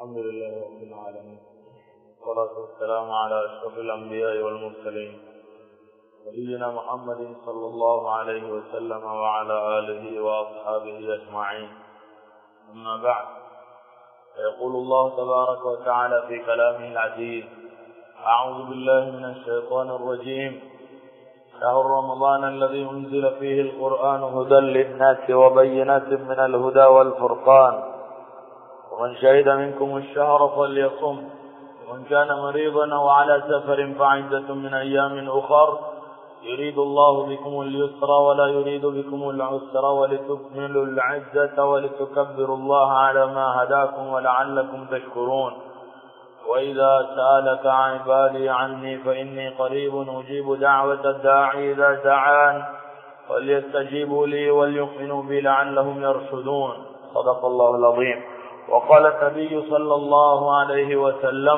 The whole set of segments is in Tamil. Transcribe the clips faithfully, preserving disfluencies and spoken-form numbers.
الحمد لله رب العالمين والصلاة والسلام على أشرف الأنبياء والمرسلين نبينا محمد صلى الله عليه وسلم وعلى آله وأصحابه أجمعين. أما بعد، فيقول الله تبارك وتعالى في كلامه العزيز: أعوذ بالله من الشيطان الرجيم. شهر رمضان الذي أنزل فيه القرآن هدى للناس وبينات من الهدى والفرقان، ومن شهد منكم الشهر فليصم، ومن كان مريضا أو على سفر فعدة من أيام أخر، يريد الله بكم اليسر ولا يريد بكم العسر ولتكملوا العزة ولتكبروا الله على ما هداكم ولعلكم تشكرون. وإذا سألك عبادي عني فإني قريب أجيب دعوة الداعي إذا دعان فليستجيبوا لي وليؤمنوا بي لعلهم يرشدون. صدق الله العظيم. وقال النبي صلى الله عليه وسلم: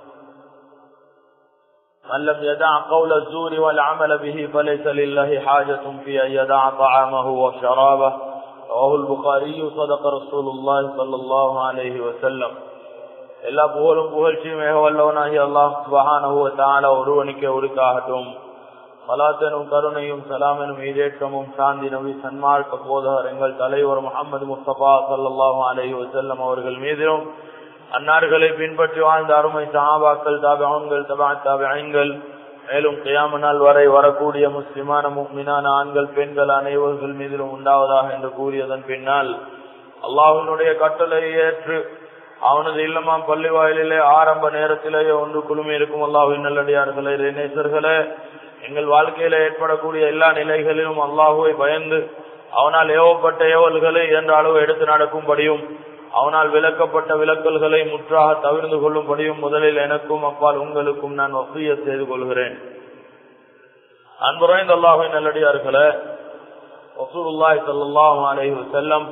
من لم يدع قول الزور والعمل به فليس لله حاجة في أن يدع طعامه وشرابه. رواه البخاري. صدق رسول الله صلى الله عليه وسلم. எல்லா புகழும் புகழ்ச்சியும் மிக வல்லவனாகிய அல்லாஹ் சுப்ஹானஹு வ தஆலா ஒருவனுக்கே உரித்தாகட்டும். ஸலாத்தனும் கருணையும் சலாமெனும் ஈடேற்றமும் சாந்தி நபி சன்மார்க்க போதகர் எங்கள் தலைவர் முஹம்மது முஸ்தபா ஸல்லல்லாஹு அலைஹி வஸல்லம் அவர்கள் மீதும், அன்னார்களை பின்பற்றி வாழ்ந்த அருமை சஹாபாக்கள், தாபிஊன்கள், தபஅத் தாபிஈன்கள், மேலும் கியாம நாள் வரை வரக்கூடிய முஸ்லிமான முஃமினான ஆண்கள் பெண்கள் அனைவர்கள் மீதிலும் உண்டாவதாக என்று கூறியதன் பின்னால், அல்லாஹ்வினுடைய கட்டளையை ஏற்று அவனது இல்லமாம் பள்ளி வாயிலே ஆரம்ப நேரத்திலேயே ஒன்று குழுமி இருக்கும் அல்லாஹ்வின் நல்லடியார்களே, நேசர்களே, எங்கள் வாழ்க்கையில ஏற்படக்கூடிய எல்லா நிலைகளிலும் அல்லாஹுவை பயந்து அவனால் ஏவப்பட்ட ஏவல்களை என்ற அளவு எடுத்து நடக்கும்படியும், அவனால் விலக்கப்பட்ட விலக்கல்களை முற்றாக தவிர்த்து கொள்ளும்படியும் முதலில் எனக்கும் அப்பால் உங்களுக்கும் நான் வசியத் செய்து கொள்கிறேன். அன்புரைந்த அல்லாஹ்வின் நல்லடியார்களே, ரசூலுல்லாஹி ஸல்லல்லாஹு அலைஹி வஸல்லம்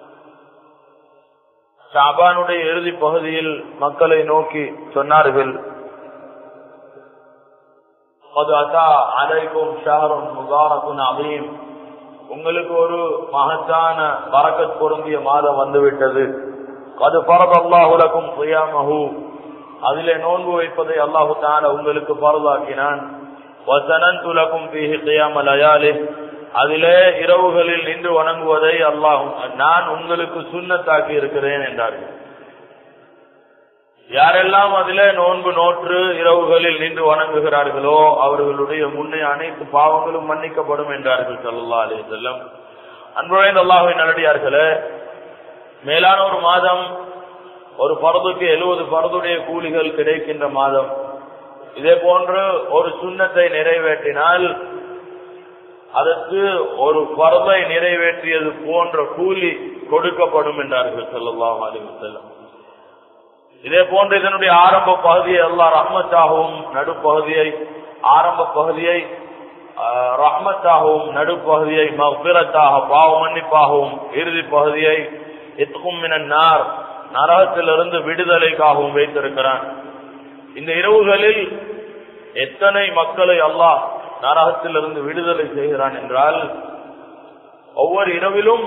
ஷஅபானுடைய இறுதி பகுதியில் மக்களை நோக்கி சொன்னார்கள்: قد أتى عليكم شهر مبارك عظيم. உங்களுக்கு ஒரு மகத்தான பரக்கத் பொருந்திய மாதம் வந்துவிட்டது. قد فرض الله لكم صيامه. அதிலே நோன்பு வைப்பதை அல்லாஹ் தஆலா உங்களுக்கு பரதாக்கினான். وسننت لكم فيه قيام ليالي. அதிலே இரவுகளில் நின்று வணங்குவதை அல்லாஹ் நான் உங்களுக்கு சுன்னத்தாக்கி இருக்கிறேன் என்றார்கள். யாரெல்லாம் அதிலே நோன்பு நோற்று இரவுகளில் நின்று வணங்குகிறார்களோ அவர்களுடைய முன்னே அனைத்து பாவங்களும் மன்னிக்கப்படும் என்றார்கள் ஸல்லல்லாஹு அலைஹி வஸல்லம். அன்புள்ள அல்லாஹ்வின் நல்லடியார்களே, மேலான ஒரு மாதம், ஒரு பர்துக்கு எழுபது பர்துடைய கூலிகள் கிடைக்கின்ற மாதம். இதே போன்று ஒரு சுன்னத்தை நிறைவேற்றினால் அதற்கு ஒரு பர்தை நிறைவேற்றியது போன்ற கூலி கொடுக்கப்படும் என்றார்கள் ஸல்லல்லாஹு அலைஹி வஸல்லம். இதே போன்று இதனுடைய ஆரம்ப பகுதியை அல்லாஹ் ரஹ்மத்தாகவும் நடுப்பகுதியை ஆரம்ப பகுதியை ரஹ்மத்தாகவும் நடுப்பகுதியை மக்ஃபிரத்தாக பாவ மன்னிப்பாகவும் இறுதி பகுதியை இத்கும் மினன் நார் நரகத்திலிருந்து விடுதலைக்காகவும் வைத்திருக்கிறான். இந்த இரவுகளில் எத்தனை மக்களை அல்லாஹ் நரகத்திலிருந்து விடுதலை செய்கிறான் என்றால், ஒவ்வொரு இரவிலும்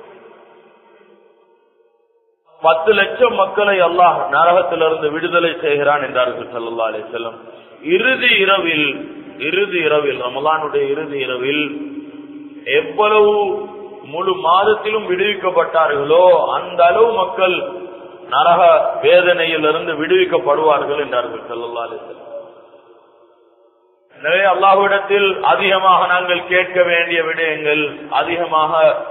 பத்து லட்சம் மக்களை அல்லாஹ் நரகத்திலிருந்து விடுதலை செய்கிறான் என்றார்கள் ஸல்லல்லாஹு அலைஹி வஸல்லம். இறுதி இரவில் இறுதி இரவில் ரமலானுடைய இறுதி இரவில் எவ்வளவு முழு மாதத்திலும் விடுவிக்கப்பட்டார்களோ அந்த அளவு மக்கள் நரக வேதனையிலிருந்து விடுவிக்கப்படுவார்கள் என்றார்கள் ஸல்லல்லாஹு அலைஹி வஸல்லம். எனவே அல்லாஹ்விடத்தில் அதிகமாக நாங்கள் கேட்க வேண்டிய விடயங்கள், அதிகமாக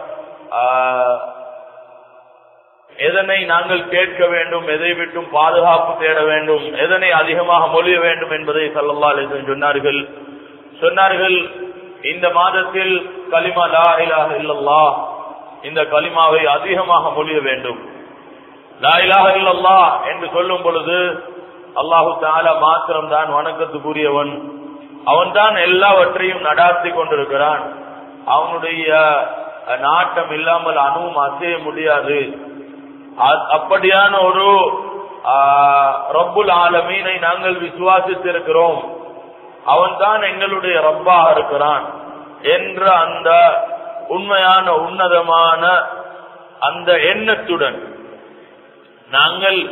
எதனை நாங்கள் கேட்க வேண்டும், எதை விட்டும் பாதுகாப்பு தேட வேண்டும், எதனை அதிகமாக மொழிய வேண்டும் என்பதை ஸல்லல்லாஹு அலைஹி வஸல்லம் சொன்னார்கள். சொன்னார்கள் இந்த மாதத்தில் கலிமா லா இலாஹ இல்லல்லாஹ், இந்த கலிமாவை அதிகமாக மொழிய வேண்டும். லா இலாஹ இல்லல்லாஹ் என்று சொல்லும் பொழுது அல்லாஹு தஆலா மாத்திரம்தான் வணக்கத்துக்குரியவன். அவன்தான் எல்லாவற்றையும் நடாத்தி கொண்டிருக்கிறான். அவனுடைய நாட்டம் இல்லாமல் அணுவும் அசைய முடியாது. அப்படியான ஒரு ரப்புல் ஆலமீனை நாங்கள் விசுவாசித்திருக்கிறோம். அவன்தான் எங்களுடைய ரப்பாக இருக்கிறான் என்ற அந்த உண்மையான உன்னதமான அந்த எண்ணத்துடன் நாங்கள்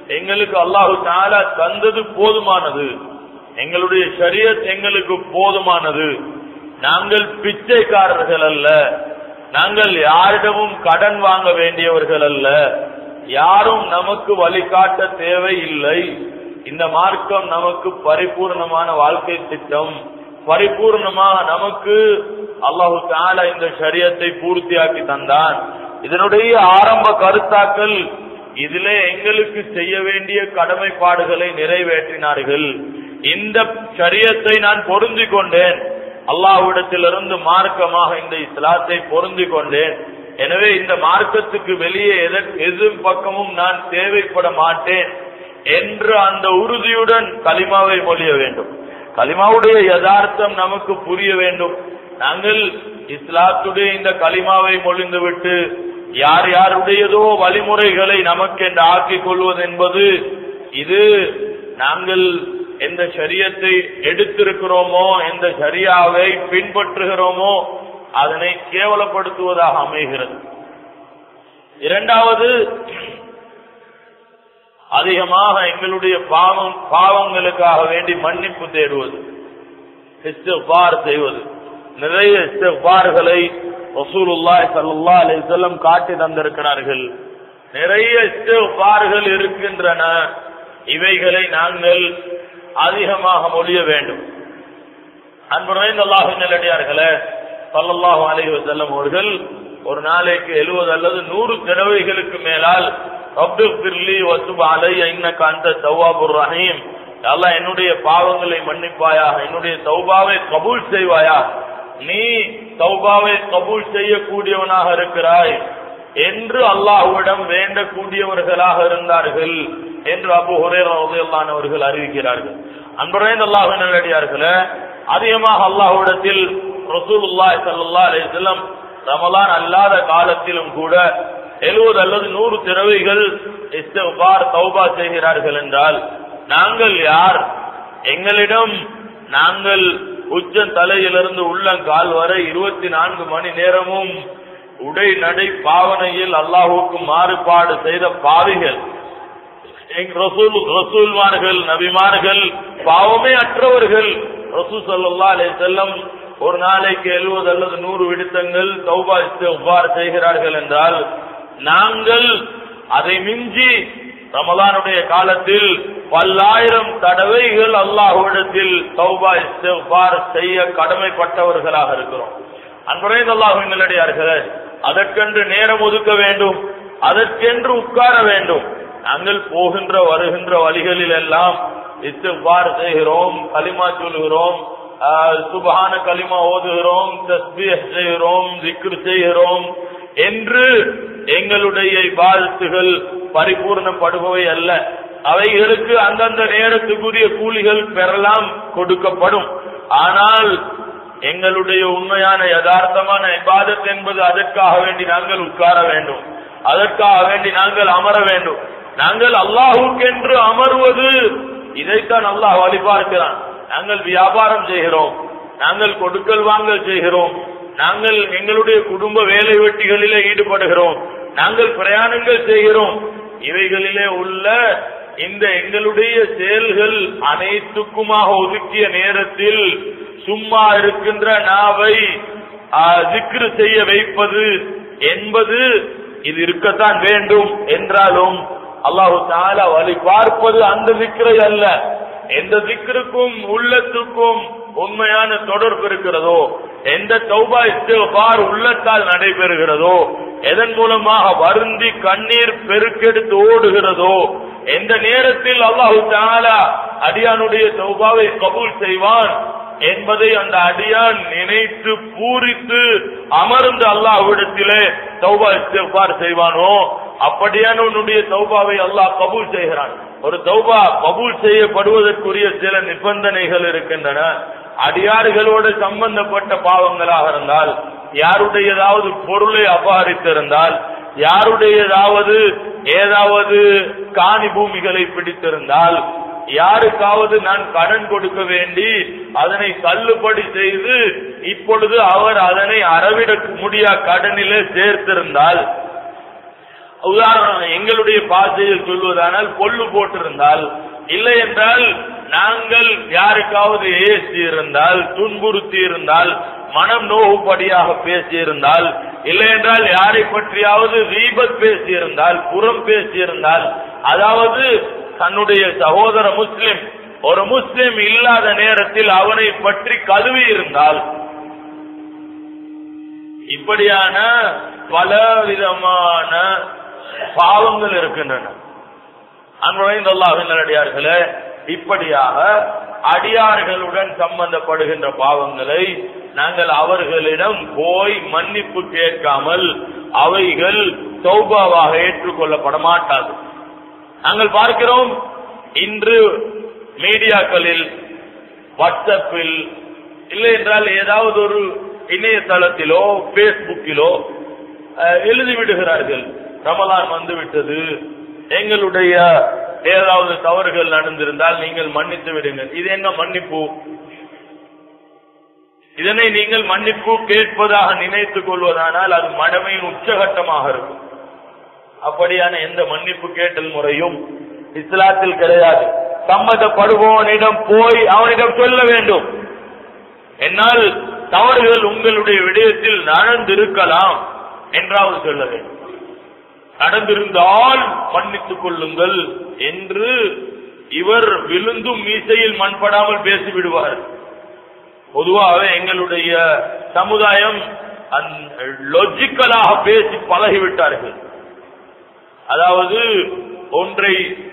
எங்களுக்கு அல்லாஹு தஆலா தந்தது போதுமானது, எங்களுடைய ஷரியத் எங்களுக்கு போதுமானது. நாங்கள் பிச்சைக்காரர்கள் அல்ல, நாங்கள் யாரிடமும் கடன் வாங்க வேண்டியவர்கள் அல்ல, யாரும் நமக்கு வழிகாட்ட தேவை இல்லை. இந்த மார்க்கம் நமக்கு பரிபூர்ணமான வாழ்க்கை திட்டம், பரிபூர்ணமாக நமக்கு அல்லாஹு தஆலா இந்த ஷரியத்தை பூர்த்தியாக்கி தந்தான். இதனுடைய ஆரம்ப கருத்தாக்கள் இதிலே எங்களுக்கு செய்ய வேண்டிய கடமைப்பாடுகளை நிறைவேற்றினார்கள். இந்த ஷரியத்தை நான் பொருந்தி கொண்டேன், அல்லாஹ்விடத்திலிருந்து மார்க்கமாக இந்த இஸ்லாத்தை பொருந்தி கொண்டேன். எனவே இந்த மார்க்கத்துக்கு வெளியே எது பக்கமும் நான் தேவைப்பட மாட்டேன் என்று அந்த உறுதியுடன் கலிமாவை மொழிய வேண்டும். கலிமாவுடைய யதார்த்தம் நமக்கு புரிய வேண்டும். நாங்கள் இஸ்லாத்துடைய இந்த கலிமாவை மொழிந்து விட்டு யார் யாருடையதோ வழிமுறைகளை நமக்கு என்று ஆக்கிக் கொள்வது என்பது, இது நாங்கள் எந்த ஷரியத்தை எடுத்திருக்கிறோமோ, எந்த ஷரியாவை பின்பற்றுகிறோமோ அதனை கேவலப்படுத்துவதாக அமைகிறது. இரண்டாவது, அதிகமாக எங்களுடைய பாவம் பாவங்களுக்காக வேண்டி மன்னிப்பு தேடுவது, இஸ்திக்பார் செய்வது. நிறைய இஸ்திக்பார்களை ரசூலுல்லாஹி ஸல்லல்லாஹு அலைஹி வஸல்லம் காட்டி தந்திருக்கிறார்கள். நிறைய இஸ்திக்பார்கள் இருக்கின்றன, இவைகளை நாங்கள் அதிகமாக மொழிய வேண்டும். அன்புரைந்த அல்லாஹ்வின் நல்லடியார்களே, ஸல்லல்லாஹு அலைஹி வஸல்லம் அவர்கள் ஒரு நாளைக்கு எழுபது அல்லது நூறு தடவைகளுக்கு மேலால் ரப்பிக்ஃபிர்லி வதுப் அலைய இன்னக அன்த தவ்வாபுர் ரஹீம், அல்லாஹ் என்னுடைய பாவங்களை மன்னிப்பாயாக, என்னுடைய தௌபாவை கபூல் செய்வாயா, நீ தௌபாவை கபூல் செய்யக்கூடியவனாக இருக்கிறாய் என்று அல்லாஹ்விடம் வேண்டக்கூடியவர்களாக இருந்தார்கள் என்று அபூ ஹுரைரா ரலியல்லாஹு அன்ஹு அவர்கள் அறிவிக்கிறார்கள். அன்புரைந்த அல்லாஹ்வின் நல்லடியார்களே, அதிகமாக அல்லாஹ்விடத்தில் ரசூலுல்லாஹி ஸல்லல்லாஹு அலைஹி வஸல்லம் ரமலான் அல்லாத காலத்திலும் கூட எழுபது அல்லது நூறு தடவைகள் இஸ்திக்பார் தௌபா செய்கிறார்கள் என்றால் நாங்கள் யார்? எங்களிடம் நாங்கள் உச்சன் தலையிலிருந்து உள்ளங்கால் வரை இருபத்தி நான்கு மணி நேரமும் உடை நடை பாவனையில் அல்லாஹ்வுக்கு மாறுபாடு செய்த பாவிகள், ரசூல்மார்கள் நபிமார்கள் பாவமே அற்றவர்கள். ரசூல் ஸல்லல்லாஹு அலைஹி வஸல்லம் ஒரு நாளைக்கு எழுபது அல்லது நூறு விடுத்தங்கள் தௌபா இஸ்திக்பார் செய்கிறார்கள் என்றால் நாங்கள் அதை மிஞ்சி ரமலானுடைய காலத்தில் பல்லாயிரம் தடவைகள் அல்லாஹ்விடத்தில் தௌபா இஸ்திக்பார் செய்ய கடமைப்பட்டவர்களாக இருக்கிறோம். அன்புரைந்த அல்லாஹ்வின் நல்லடியார்களே, அதற்கென்று நேரம் ஒதுக்க வேண்டும், அதற்கென்று உட்கார வேண்டும். நாங்கள் போகின்ற வருகின்ற வழிகளில் எல்லாம் இஸ்திக்பார் செய்கிறோம், கலிமா சொல்கிறோம், சுப்ஹான கலிமா ஓதுகிறோம், தஸ்பீஹ் செய்கிறோம், திக்ர் செய்கிறோம் என்று எங்களுடைய இபாதத்துகள் பரிபூர்ணப்படுபவை அல்ல. அவைகளுக்கு அந்தந்த நேரத்துக்குரிய கூலிகள் பெறலாம், கொடுக்கப்படும். ஆனால் எங்களுடைய உண்மையான யதார்த்தமான இபாதத் என்பது அதற்காக வேண்டி நாங்கள் உட்கார வேண்டும், அதற்காக வேண்டி நாங்கள் அமர வேண்டும். நாங்கள் அல்லாஹ்வுக்கென்று அமர்வது, இதைத்தான் அல்லாஹ் வழிபார்க்கிறான். நாங்கள் வியாபாரம் செய்கிறோம், நாங்கள் கொடுக்கல் வாங்கல் செய்கிறோம், நாங்கள் எங்களுடைய குடும்ப வேலை வெட்டிகளிலே ஈடுபடுகிறோம், நாங்கள் பிரயாணங்கள் செய்கிறோம். இவைகளிலே உள்ள இந்த எங்களுடைய செயல்கள் அனைத்துக்குமாக ஒதுக்கிய நேரத்தில் சும்மா இருக்கின்ற நாவை திக்ரு செய்ய வைப்பது என்பது இது இருக்கத்தான் வேண்டும். என்றாலும் அல்லாஹு தஆலா வழி பார்ப்பது அந்த திக்ரை அல்ல. எந்த திக்ருக்கும் உள்ளத்துக்கும் உண்மையான தொடர்பு இருக்கிறதோ, எந்த தௌபா இஸ்திக்பார் உள்ளத்தால் நடைபெறுகிறதோ, எதன் மூலமாக வருந்தி கண்ணீர் பெருக்கெடுத்து ஓடுகிறதோ, எந்த நேரத்தில் அல்லாஹு தஆலா அடியானுடைய தௌபாவை கபூல் செய்வான் என்பதை அந்த அடியான் நினைத்து பூரித்து அமர்ந்து அல்லாஹ்விடத்திலே தௌபா இஸ்திக்பார் செய்வானோ அப்படியான உன்னுடைய தௌபாவை அல்லாஹ் கபூல் செய்கிறான். ஒரு தௌபா கபூல் செய்யப்படுவதற்குரிய சில நிபந்தனைகள் இருக்கின்றன. அடியார்களோடு சம்பந்தப்பட்ட பாவங்களாக இருந்தால், யாருடையதாவது பொருளை அபகரித்திருந்தால், யாருடையதாவது ஏதாவது காணி பூமிகளை பிடித்திருந்தால், யாருக்காவது நான் கடன் கொடுக்க வேண்டி அதனை தள்ளுபடி செய்து இப்பொழுது அவர் அதனை அறவிட முடியா கடனிலே சேர்த்திருந்தால், உதாரணம் எங்களுடைய பாசையில் சொல்வதானால் பொல்லு போட்டிருந்தால், இல்லை என்றால் நாங்கள் யாருக்காவது ஏசி இருந்தால், துன்புறுத்தி இருந்தால், மனம் நோவுபடியாக பேசியிருந்தால், இல்லை என்றால் யாரை பற்றியாவது கீபத் பேசியிருந்தால், புறம் பேசியிருந்தால், அதாவது தன்னுடைய சகோதர முஸ்லிம் ஒரு முஸ்லிம் இல்லாத நேரத்தில் அவனை பற்றி கழுவி இருந்தால், இப்படியான பல விதமான பாவங்கள் இருக்கின்றன. அன்புடைய அல்லாஹ்வின் நல்லடியார்களே, இப்படியாக அடியார்களுடன் சம்பந்தப்படுகின்ற பாவங்களை நாங்கள் அவர்களிடம் போய் மன்னிப்பு கேட்காமல் அவைகள் தௌபாவாக ஏற்றுக்கொள்ளப்பட மாட்டாது. நாங்கள் பார்க்கிறோம், இன்று மீடியாக்களில், வாட்ஸ்அப்பில், இல்லை என்றால் ஏதாவது ஒரு இணையதளத்திலோ பேஸ்புக்கிலோ எழுதிவிடுகிறார்கள், ரமலான் வந்துவிட்டது, எங்களுடைய ஏதாவது தவறுகள் நடந்திருந்தால் நீங்கள் மன்னித்து விடுங்கள். இது என்ன மன்னிப்பு? இதனை நீங்கள் மன்னிப்பு கேட்பதாக நினைத்துக் கொள்வதானால் அது மடமையின் உச்சகட்டமாக இருக்கும். அப்படியான எந்த மன்னிப்பு கேட்டல் முறையும் இஸ்லாத்தில் கிடையாது. சம்மதப்படுபவனிடம் போய் அவனிடம் சொல்ல வேண்டும், என்னால் தவறுகள் உங்களுடைய விடயத்தில் நடந்திருக்கலாம் என்றாவது சொல்ல வேண்டும். நடந்திருந்தால் மன்னித்துக் கொள்ளுங்கள் என்று இவர் விழுந்தும் மீசையில் மண்படாமல் பேசிவிடுவார். பொதுவாக எங்களுடைய சமுதாயம் லாஜிக்கலாக பேசி பழகிவிட்டார்கள். அதாவது ஒன்றை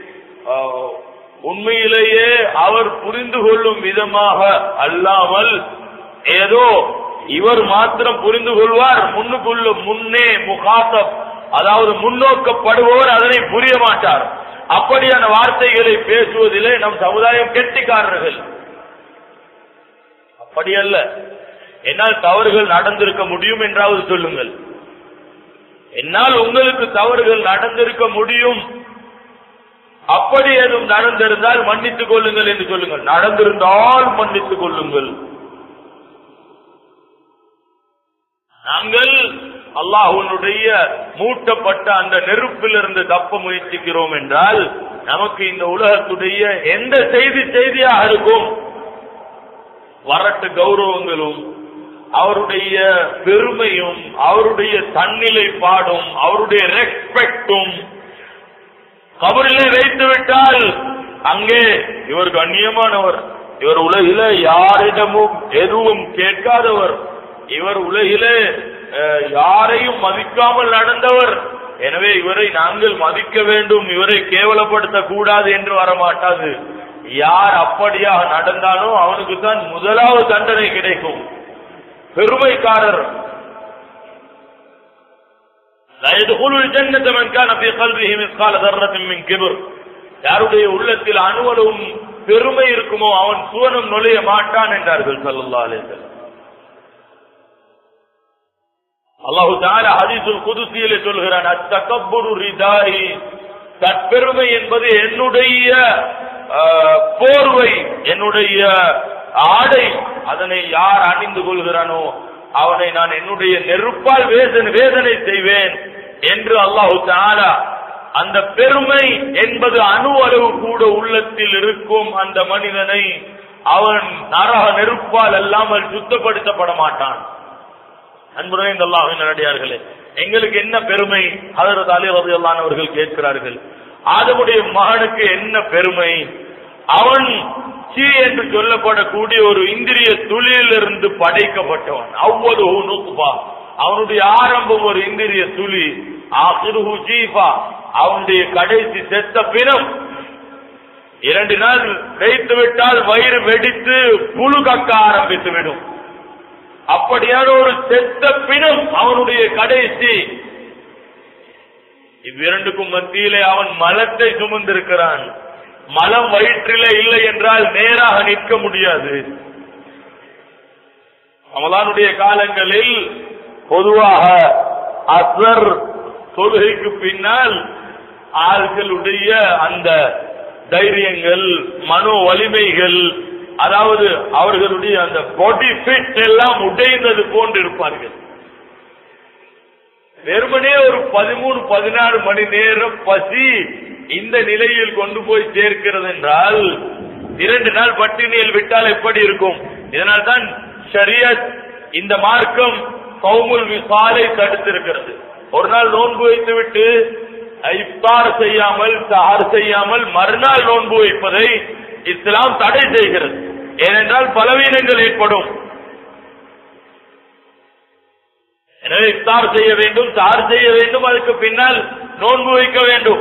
உண்மையிலேயே அவர் புரிந்து கொள்ளும் விதமாக அல்லாமல் ஏதோ இவர் மாத்திரம் புரிந்து கொள்வார், முன்னுக்குள்ள முன்னே முகாத்தப், அதாவது முன்னோக்கப்படுபவர் அதனை புரிய மாட்டார். அப்படியான வார்த்தைகளை பேசுவதிலே நம் சமுதாயம் கெட்டிக்காரர்கள். அப்படி அல்ல. என்னால் தவறுகள் நடந்திருக்க முடியும் என்றாவது சொல்லுங்கள். என்னால் உங்களுக்கு தவறுகள் நடந்திருக்க முடியும், அப்படி எதுவும் நடந்திருந்தால் மன்னித்துக் கொள்ளுங்கள் என்று சொல்லுங்கள். நடந்திருந்தால் மன்னித்துக் கொள்ளுங்கள். நாங்கள் அல்லாஹ்வுடைய மூட்டப்பட்ட அந்த நெருப்பிலிருந்து தப்ப முயற்சிக்கிறோம் என்றால் நமக்கு இந்த உலகத்துடைய எந்த செய்தி செய்தியாக இருக்கும், வரட்டு கௌரவங்களும் அவருடைய பெருமையும் அவருடைய தன்னிலை பாடும் அவருடைய ரெஸ்பெக்டும் கபரிலே வைத்து விட்டால் அங்கே இவர் கண்ணியமானவர், இவர் உலகில யாரிடமும் எதுவும் கேட்காதவர், இவர் உலகிலே யாரையும் மதிக்காமல் நடந்தவர், எனவே இவரை நாங்கள் மதிக்க வேண்டும், இவரை கேவலப்படுத்த கூடாது என்று வரமாட்டாது. யார் அப்படியாக நடந்தானோ அவனுக்கு தான் முதலாவது தண்டனை கிடைக்கும். பெருமைக்காரர் யாருடைய உள்ளத்தில் அணுவலும் பெருமை இருக்குமோ அவன் சுவனம் நுழைய மாட்டான் என்றார்கள் ஸல்லல்லாஹு அலைஹி வஸல்லம். அல்லாஹ் தஆலா ஹதீஸுல் குதுஸியிலே சொல்கிறான், அத்தகப்புரு ரிதாயி, தற்பெருமை என்பது என்னுடைய போர்வை, என்னுடைய ஆடை, அதனை யார் அணிந்து கொள்கிறானோ அவனை நான் என்னுடைய நெருப்பால் வேதனை வேதனை செய்வேன் என்று அல்லாஹ் தஆலா அந்த பெருமை என்பது அணு அளவு கூட உள்ளத்தில் இருக்கும் அந்த மனிதனை அவன் நரக நெருப்பால் அல்லாமல் சுத்தப்படுத்தப்பட மாட்டான். அன்புடைய அல்லாஹ்வின் நல்லடியார்களே, எங்களுக்கு என்ன பெருமை? ஹஜ்ரத் அலி ரலியல்லாஹு அன்ஹு அவர்கள் கேட்கிறார்கள், ஆதமுடைய மகனுக்கு என்ன பெருமை? அவன் சீ என்று சொல்லப்படக்கூடிய ஒரு இந்திரிய துளியிலிருந்து படைக்கப்பட்டவன். அவ்வளவு நுத்பா, அவனுடைய ஆரம்பம் ஒரு இந்திரிய துளி. ஆகிருஹு ஜீஃபா, அவனுடைய கடைசி செத்த பிணம். இரண்டு நாள் வைத்து விட்டால் வயிறு வெடித்து புழு கக்க ஆரம்பித்து விடும். அப்படியான ஒரு செத்த பிணம் அவனுடைய கடைசி. இவ்விரண்டுக்கும் மத்தியிலே அவன் மலத்தை சுமந்திருக்கிறான். மலம் வயிற்றிலே இல்லை என்றால் நேராக நிற்க முடியாது. ரமலானுடைய காலங்களில் பொதுவாக அஸ்ர் தொழுகைக்கு பின்னால் ஆள்களுடைய அந்த தைரியங்கள், மனோ வலிமைகள், அதாவது அவர்களுடைய அந்த பாடி ஃபிட் எல்லாம் உடைந்தது போன்று இருப்பார்கள். வெறுமனே ஒரு பதிமூணு பதினாறு மணி நேரம் பசி இந்த நிலையில் கொண்டு போய் சேர்க்கிறது என்றால் இரண்டு நாள் பட்டினியில் விட்டால் எப்படி இருக்கும்? இதனால் தான் ஷரியத் இந்த மார்க்கம் சௌமுல் விசாலை தடுத்திருக்கிறது. ஒரு நாள் நோன்பு வைத்து விட்டு இஃப்தார் செய்யாமல் சஹர் செய்யாமல் மறுநாள் நோன்பு வைப்பதை இஸ்லாம் தடை செய்கிறது. ஏனென்றால் பலவீனங்கள் ஏற்படும். எனவே இஃப்தார் செய்ய வேண்டும், சஹர் செய்ய வேண்டும், அதுக்கு பின்னால் நோன்பு வைக்க வேண்டும்.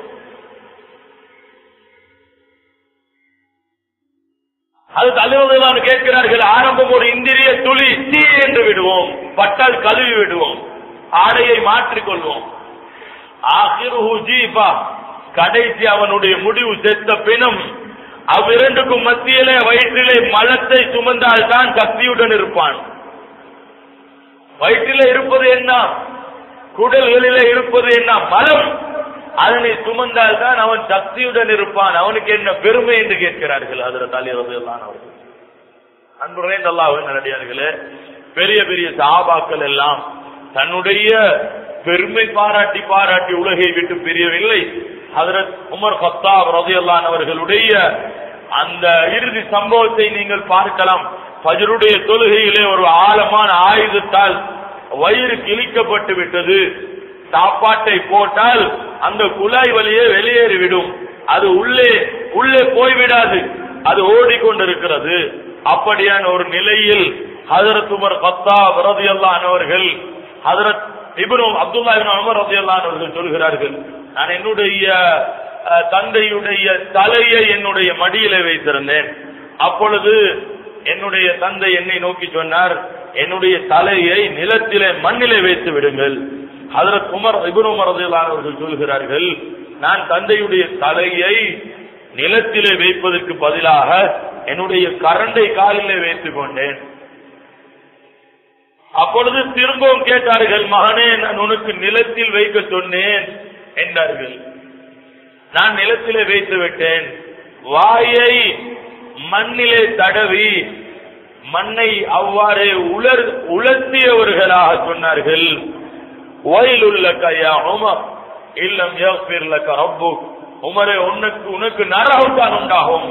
அது தலைவர்களான கேட்கிறார்கள், ஆரம்பம் ஒரு இந்திரிய துளி தீ என்று விடுவோம், பட்டால் கழுவி விடுவோம், ஆடையை மாற்றிக்கொள்வோம். ஆகிருஹு ஜீபா, கடைசி அவனுடைய முடிவு செத்த பிணம். அவ்விரண்டுக்கும் மத்தியிலே வயிற்றிலே மலத்தை சுமந்தால் தான் சக்தியுடன் இருப்பான். வயிற்றிலே இருப்பது என்ன? குடல்களிலே இருப்பது என்ன? மலம். அதனை சுமந்தால் தான் அவன் சக்தியுடன் இருப்பான். அவனுக்கு என்ன பெருமை என்று கேட்கிறார்கள் ஹஜ்ரத் அலி ரலியல்லாஹு அன்ஹு. அன்புடைய அல்லாஹ்வின் நல்லடியார்களே, பெரிய பெரிய சஹாபாக்கள் எல்லாம் தன்னுடைய பெருமை பாராட்டி பாராட்டி உலகை விட்டு பிரியவில்லை. ஹஜ்ரத் உமர் கத்தாப் ரலியல்லாஹு அன்ஹு அவர்களுடைய அந்த இறுதி சம்பவத்தை நீங்கள் பார்க்கலாம். ஃபஜ்ருடைய தொழுகையிலே ஒரு ஆழமான ஆயுதத்தால் வயிறு கிழிக்கப்பட்டு விட்டது. சாப்பாட்டை போட்டால் அந்த குழாய் வழியே வெளியேறிவிடும். அது உள்ளே உள்ளே போய்விடாது, அது ஓடிக்கொண்டிருக்கிறது. அப்படியான ஒரு நிலையில் ஹஜ்ரத் உமர் கத்தாப் ரலியல்லாஹு அன்ஹு அவர்கள் ஹஜ்ரத் இப்னு அப்துல்லாஹ் இப்னு உமர் ரலியல்லாஹு அன்ஹு அவர்கள் சொல்கிறார்கள், நான் என்னுடைய தந்தையுடைய தலையை என்னுடைய மடியிலே வைத்திருந்தேன். அப்பொழுது என்னுடைய தந்தை என்னை நோக்கி சொன்னார், என்னுடைய தலையை நிலத்திலே மண்ணிலே வைத்து விடுங்கள். ஹஜ்ரத் உமர் இப்னு உமர் ரலியல்லாஹு அன்ஹு அவர்கள் சொல்கிறார்கள், நான் தந்தையுடைய தலையை நிலத்திலே வைப்பதற்கு பதிலாக என்னுடைய கரண்டை காலிலே வைத்துக் கொண்டேன். அப்பொழுது திரும்பவும் கேட்டார்கள், மகனே நான் உனக்கு நிலத்தில் வைக்க சொன்னேன் என்றார்கள். நான் நிலத்திலே வைத்து விட்டேன். வாயை மண்ணிலே தடவி மண்ணை அவ்வாறே உலர் உலர்த்தியவர்களாக சொன்னார்கள், வயலுள்ளக யா உமர் இல்லம் யக்ஃபிர் லக ரப்புக், உமரே உனக்கு உனக்கு நரகம் தான் உண்டாகும்,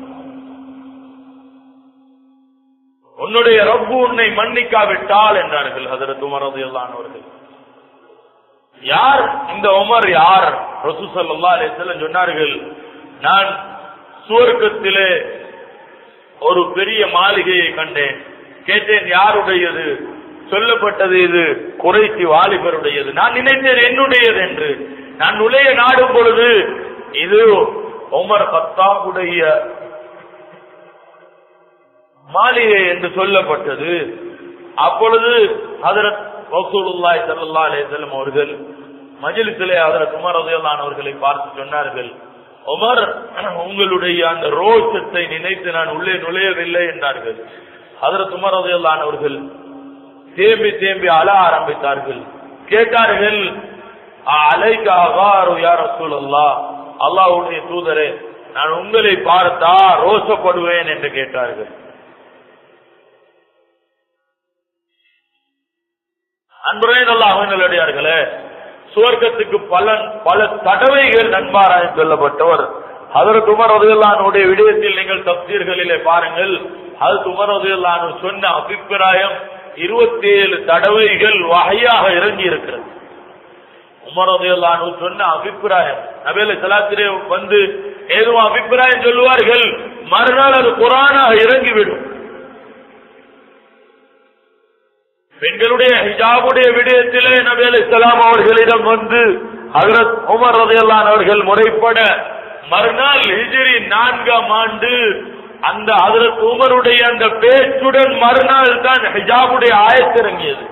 உன்னுடைய ரப்பு உன்னை மன்னிக்காவிட்டால் என்றார்கள் ஹஜ்ரத் உமர் ரலியல்லாஹு அன்ஹு அவர்கள். யார் இந்த உமர்? யார்? ரசூல் ஸல்லல்லாஹு அலைஹி வஸல்லம் சொன்னார்கள், நான் சுவர்க்கத்திலே ஒரு பெரிய மாளிகையை கண்டேன். கேட்டேன் யாருடையது? சொல்லப்பட்டது இது குறைசி வாலிபருடையது. நான் நினைத்தேன் என்னுடையது என்று. நான் நுழைய நாடும் பொழுது இது உமர் கத்தாபுடைய மாளிகை என்று சொல்லப்பட்டது. அப்பொழுது ஹஜ்ரத் ரசூலுல்லாஹி ஸல்லல்லாஹு அலைஹி வஸல்லம் அவர்கள் மஜ்லிஸிலே ஹஜ்ரத் உமர் ரலியல்லாஹு அன்ஹு அவர்களை பார்த்து சொன்னார்கள், உமர் உங்களுடைய அந்த ரோஷத்தை நினைத்து நான் உள்ளே நுழையவில்லை என்றார்கள். ஹஜ்ரத் உமர் ரலியல்லாஹு அன்ஹு அவர்கள் தேம்பி தேம்பி அழ ஆரம்பித்தார்கள். கேட்டார்கள், அலைக அகாரு யா ரசூலல்லாஹ், அல்லாஹ்வுடைய தூதரே நான் உங்களை பார்த்தா ரோஷப்படுவேன் என்று கேட்டார்கள். அன்புடைய அல்லாஹ்வின் நல்லடியார்களே, சுவர்க்கத்துக்கு பல பல தடவைகள் நன்மாராய் சொல்லப்பட்டவர் ஹஜ்ரத் உமர் ரலியல்லாஹு அன்ஹுடைய விடயத்தில் நீங்கள் தஃசீர்களிலே பாருங்கள். ஹஜ்ரத் உமர் ரலியல்லாஹு அன்ஹு சொன்ன அபிப்பிராயம் இருபத்தி ஏழு தடவைகள் வஹையாக இறங்கி இருக்கிறது. உமர் ரலியல்லாஹு அன்ஹு சொன்ன அபிப்பிராயம் நபி ஸல்லல்லாஹு வந்து ஏதோ அபிப்பிராயம் சொல்லுவார்கள், மறுநாள் அது குர்ஆனாக இறங்கிவிடும். பெண்களுடைய ஹிஜாபுடைய விடயத்திலே நபி ஸல்லல்லாஹு அவர்களிடம் வந்து ஹஜ்ரத் உமர் ரலியல்லாஹு அன்ஹு அவர்கள் முறைப்பட மறுநாள் ஹிஜ்ரி நான்காம் ஆண்டு அந்த ஹஜ்ரத் உமருடைய அந்த பேச்சுடன் மறுநாள் தான் ஹிஜாபுடைய ஆயத் இறங்கியது.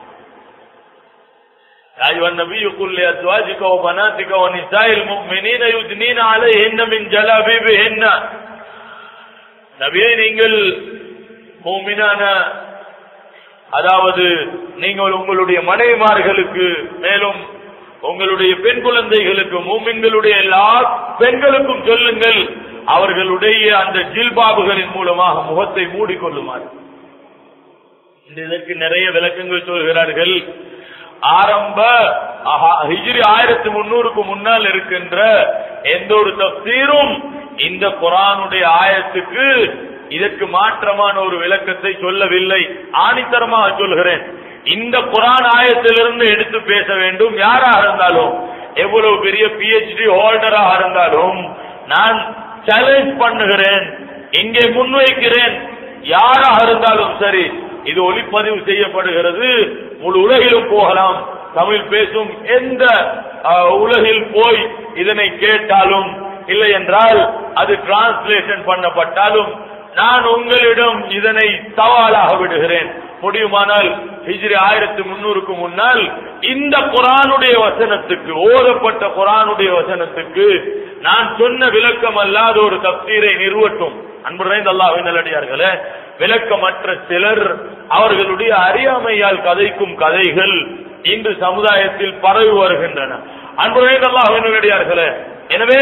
أيها النبي قل لأزواجك وبناتك ونساء المؤمنين يدنين عليهن من جلابيبهن. நபியே, நீங்கள் மூமினான, அதாவது நீங்கள் உங்களுடைய மனைவிமார்களுக்கு மேலும் உங்களுடைய பெண் குழந்தைகளுக்கு மூமின்களுடைய எல்லா பெண்களுக்கும் சொல்லுங்கள், அவர்களுடைய அந்த ஜில்பாபுகளின் மூலமாக முகத்தை மூடிக்கொள்ளுமாறு. இதற்கு நிறைய விளக்கங்கள் சொல்கிறார்கள். ஆரம்ப ஹிஜ்ரி ஆயிரத்தி முன்னூறுக்கு முன்னால் இருக்கின்ற எந்த ஒரு தஃசீரும் இந்த குர்ஆனுடைய ஆயத்துக்கு இதற்கு மாற்றமான ஒரு விளக்கத்தை சொல்லவில்லை. ஆணித்தரமாக சொல்கிறேன், இந்த குர்ஆன் ஆயத்திலிருந்து எடுத்து பேச வேண்டும். யாராக இருந்தாலும், எவ்வளவு பெரிய பிஹெச்டி ஹோல்டராக இருந்தாலும் நான் சேலஞ்ச் பண்ணுகிறேன், இங்கே முன்வைக்கிறேன். யாராக இருந்தாலும் சரி, இது ஒளிப்பதிவு செய்யப்படுகிறது, முழு உலகிலும் போகலாம். தமிழ் பேசும் எந்த உலகில் போய் இதனை கேட்டாலும், இல்லை என்றால் அது டிரான்ஸ்லேஷன் பண்ணப்பட்டாலும் நான் உங்களிடம் இதனை சவாலாக விடுகிறேன். முடியுமானால் ஹிஜ்ரி ஆயிரத்தி முன்னூறுக்கு முன்னால் இந்த குர்ஆனுடைய வசனத்துக்கு, ஓதப்பட்ட குர்ஆனுடைய வசனத்துக்கு நான் சொன்ன விளக்கம் அல்லாத ஒரு தஃசீரை நிறுவட்டும். அன்புரைந்த அல்லாஹ்வின் நல்லடியார்களே, விளக்கமற்ற சிலர் அவர்களுடைய அறியாமையால் கதைக்கும் கதைகள் இன்று சமுதாயத்தில் பரவி வருகின்றன. அன்புரைந்த அல்லாஹ்வின் நல்லடியார்களே, எனவே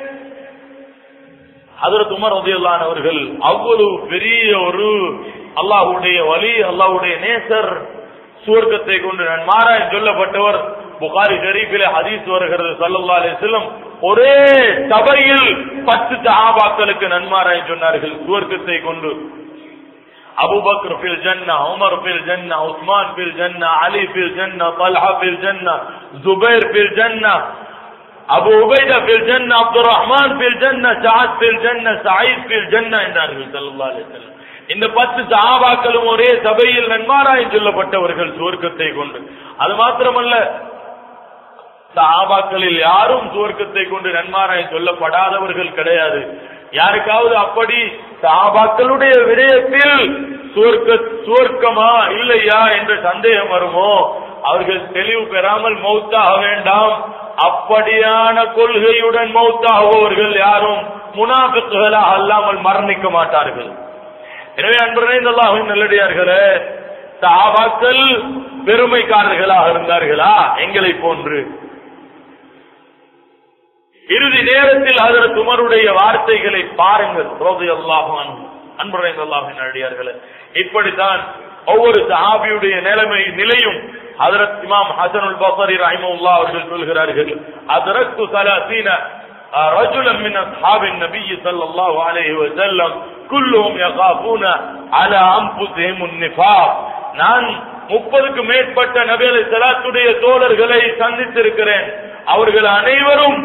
ஹஜ்ரத் உமர் ரலியல்லாஹு அன்ஹு அவர்கள் அவ்வளவு பெரிய ஒரு அல்லாஹ்வுடைய வலி, அல்லாஹ்வுடைய நேசர், சுவர்க்கத்தை கொண்டு நன்மாராய் சொல்லப்பட்டவர். புகாரி ஷரீஃபிலே ஹதீஸ் வருகிறது, ஸல்லல்லாஹு அலைஹி வஸல்லம் ஒரே சபையில் பத்து சஹாபாக்களுக்கு நன்மாராய் சொன்னார்கள் சுவர்க்கத்தை கொண்டு. அபூபக்கர் ஃபில் ஜன்னah, உமர் ஃபில் ஜன்னah, உஸ்மான் ஃபில் ஜன்னah, அலி ஃபில் ஜன்னah, தல்ஹா ஃபில் ஜன்னah, ஜுபைர் ஃபில் ஜன்னah, அபு உபைதா ஃபில் ஜன்னah, அப்துர் ரஹ்மான் ஃபில் ஜன்னah, சஅத் ஃபில் ஜன்னah, சயீத் ஃபில் ஜன்னah என்றார்கள் ஸல்லல்லாஹு அலைஹி வஸல்லம். இந்த பத்து சஹாபாக்களும் ஒரே சபையில் நன்மாராய் சொல்லப்பட்டவர்கள் சுவர்க்கத்தை கொண்டு. அது மாத்திரமல்ல, சஹாபாக்களில் யாரும் சுவர்க்கத்தை கொண்டு நன்மாராய் சொல்லப்படாதவர்கள் கிடையாது. யாருக்காவது அப்படி சஹாபாக்களுடைய விடயத்தில் சுவர்க்க சுவர்க்கமா இல்லையா என்ற சந்தேகம் வருமோ, அவர்கள் தெளிவு பெறாமல் மௌத்தாக வேண்டாம். அப்படியான கொள்கையுடன் மௌத்தாகுபவர்கள் யாரும் முனாஃபிக்குகளாக அல்லாமல் மரணிக்க மாட்டார்கள். எனவே அன்புரைந்த அல்லாஹ்வின் நல்லடியார்களே, சஹாபாக்கள் பெருமைக்காரர்களாக இருந்தார்களா எங்களை போன்று? இறுதி நேரத்தில் ஹஜ்ரத் உமருடைய வார்த்தைகளை பாருங்கள், ரலியல்லாஹு அன்ஹு. அன்புரைந்த அல்லாஹ்வின் நல்லடியார்களே, இப்படித்தான் ஒவ்வொரு சஹாபியுடைய நிலைமை நிலையும். ஹஜ்ரத் இமாம் ஹஸனுல் பஸரி ரஹிமஹுல்லாஹ் அவர்கள் சொல்கிறார்கள், அத்ரக்து ثلاثين رجلا من اصحاب النبي صلى الله عليه وسلم كلهم يخافون على انفسهم النفاق. நான் முப்பதுக்கு மேற்பட்ட நபி அலைஹிஸ்ஸலாத்துடைய தோழர்களை சந்தித்திருக்கிறேன். அவர்கள் அனைவரும்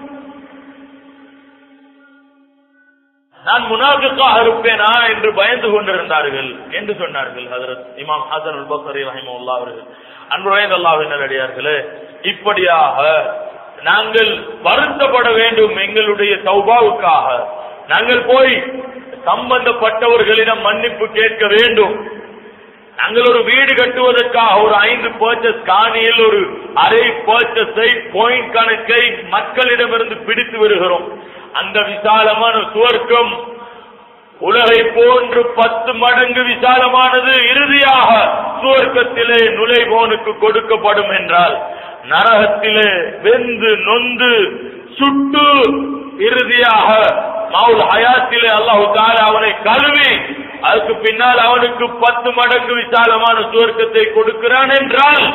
நான் முனாஃபிக்காக இருப்பேனா என்று பயந்து கொண்டிருந்தார்கள் என்று சொன்னார்கள் ஹஜ்ரத் இமாம் ஹஸனுல் பஸரி ரஹிமஹுல்லாஹ் அவர்கள். அன்புரைந்த அல்லாஹ்வின் நல்லடியார்களே, இப்படியாக நாங்கள் வருத்தப்பட வேண்டும் எங்களுடைய தௌபாவுக்காக. நாங்கள் போய் சம்பந்தப்பட்டவர்களிடம் மன்னிப்பு கேட்க வேண்டும். நாங்கள் ஒரு வீடு கட்டுவதற்காக ஒரு ஐந்து பர்ச்சஸ் காணியில் ஒரு அரை பர்ச்சஸை பாயிண்ட் கணக்கை மக்களிடமிருந்து பிடித்து வருகிறோம். அந்த விசாலமான சுவர்க்கம் உலகை போன்று பத்து மடங்கு விசாலமானது இறுதியாக சுவர்க்கத்திலே நுழைவோனுக்கு கொடுக்கப்படும் என்றால், நரகத்திலே வெந்து நொந்து சுட்டு இறுதியாக மவுல் ஹயாத்திலே அல்லாஹ் தஆலா அவனை கழுவி அதுக்கு பின்னால் அவனுக்கு பத்து மடங்கு விசாலமான சுவர்க்கத்தை கொடுக்கிறான் என்றால்,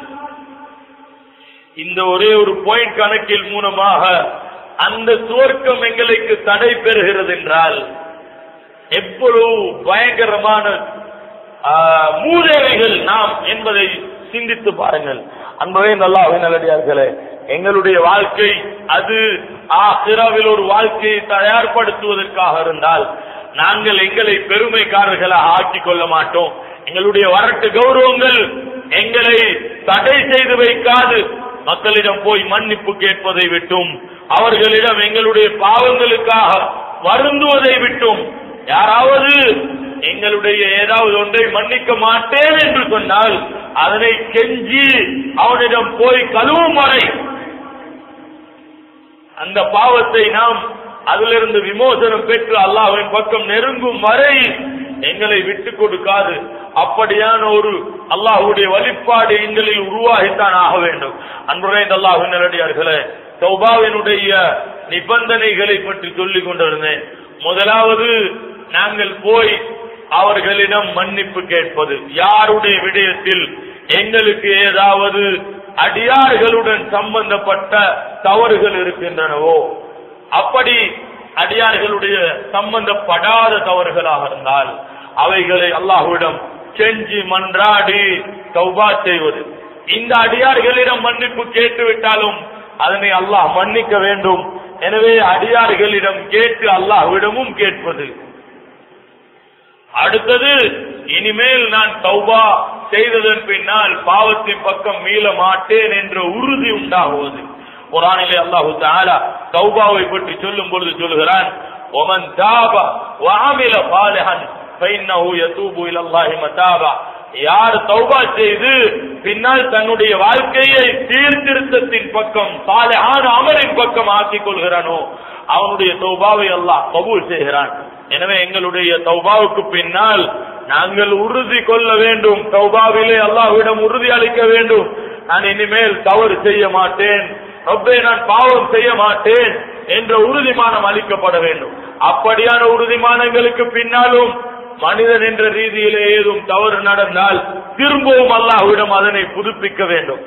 இந்த ஒரே ஒரு பாயிண்ட் கணக்கில் மூலமாக அந்த சுவர்க்கம் எங்களுக்கு தடை பெறுகிறது என்றால் எவ்வளவு பயங்கரமான மூதேவிகள் நாம் என்பதை சிந்தித்து பாருங்கள். அன்பரே அல்லாஹ்வின் நல்லடியார்களே, எங்களுடைய வாழ்க்கை அது ஆகிராவில் ஒரு வாழ்க்கையை தயார்படுத்துவதற்காக இருந்தால் நாங்கள் எங்களை பெருமைக்காரர்களாக ஆக்கிக் கொள்ள மாட்டோம். எங்களுடைய வரட்டு கௌரவங்கள் எங்களை தடை செய்து வைக்காது. மக்களிடம் போய் மன்னிப்பு கேட்பதை விட்டும், அவர்களிடம் எங்களுடைய பாவங்களுக்காக வருந்துவதை விட்டும், யாராவது எங்களுடைய ஏதாவது ஒன்றை மன்னிக்க மாட்டேன் என்று சொன்னால் அதனை கெஞ்சி அவனிடம் போய் கழுவும் வரை, அந்த பாவத்தை நாம் அதிலிருந்து விமோசனம் பெற்று அல்லாஹ்வின் பக்கம் நெருங்கும் வரை எங்களை விட்டுக் கொடுக்காது. அப்படியான ஒரு அல்லாஹ்வுடைய வழிபாடு எங்களில் உருவாகித்தான் ஆக வேண்டும். அன்புரைந்த அல்லாஹ்வின் நல்லடியார்களே, தௌபாவினுடைய நிபந்தனைகளை பற்றி சொல்லிக் கொண்டிருந்தேன். முதலாவது, நாங்கள் போய் அவர்களிடம் மன்னிப்பு கேட்பது. யாருடைய விடயத்தில் எங்களுக்கு ஏதாவது அடியார்களுடன் சம்பந்தப்பட்ட தவறுகள் இருக்கின்றனவோ, அப்படி அடியார்களுடைய சம்பந்தப்படாத தவறுகளாக இருந்தால் அவைகளை அல்லாஹ்விடம் செஞ்சு மன்றாடி தௌபா செய்வது. இந்த அடியார்களிடம் மன்னிப்பு கேட்டுவிட்டாலும் அதனை அல்லாஹ் மன்னிக்க வேண்டும். எனவே அடியார்களிடம் கேட்டு அல்லாஹ்விடமும் கேட்பது. அடுத்தது, இனிமேல் நான் தௌபா செய்ததன் பின்னால் பாவத்தின் பக்கம் மீள மாட்டேன் என்ற உறுதி உண்டாகுவது. குர்ஆனிலே அல்லாஹ் தஆலா தௌபாவை பற்றி சொல்லும் பொழுது சொல்கிறான், ஒமன் தாப வஅமில சாலிஹன் ஃபஇன்னஹு யதூபு இலல்லாஹி மதாபா. யார் தௌபா செய்து பின்னால் தன்னுடைய வாழ்க்கையை சீர்திருத்தத்தின் பக்கம், சாலிஹான அமலின் பக்கம் ஆக்கிக் கொள்கிறானோ அவனுடைய தௌபாவை அல்லாஹ் கபூல் செய்கிறான். எனவே எங்களுடைய தௌபாவுக்கு பின்னால் நாங்கள் உறுதி கொள்ள வேண்டும். தௌபாவிலே அல்லாஹ்விடம் உறுதி அளிக்க வேண்டும். நான் இனிமேல் தவறு செய்ய மாட்டேன், ரப்பே நான் பாவம் செய்ய மாட்டேன் என்ற உறுதிமானம் அளிக்கப்பட வேண்டும். அப்படியான உறுதிமானங்களுக்கு பின்னாலும் மனிதன் என்ற ரீதியிலே ஏதும் தவறு நடந்தால் திரும்பவும் அல்லாஹ்விடம் அதனை புதுப்பிக்க வேண்டும்.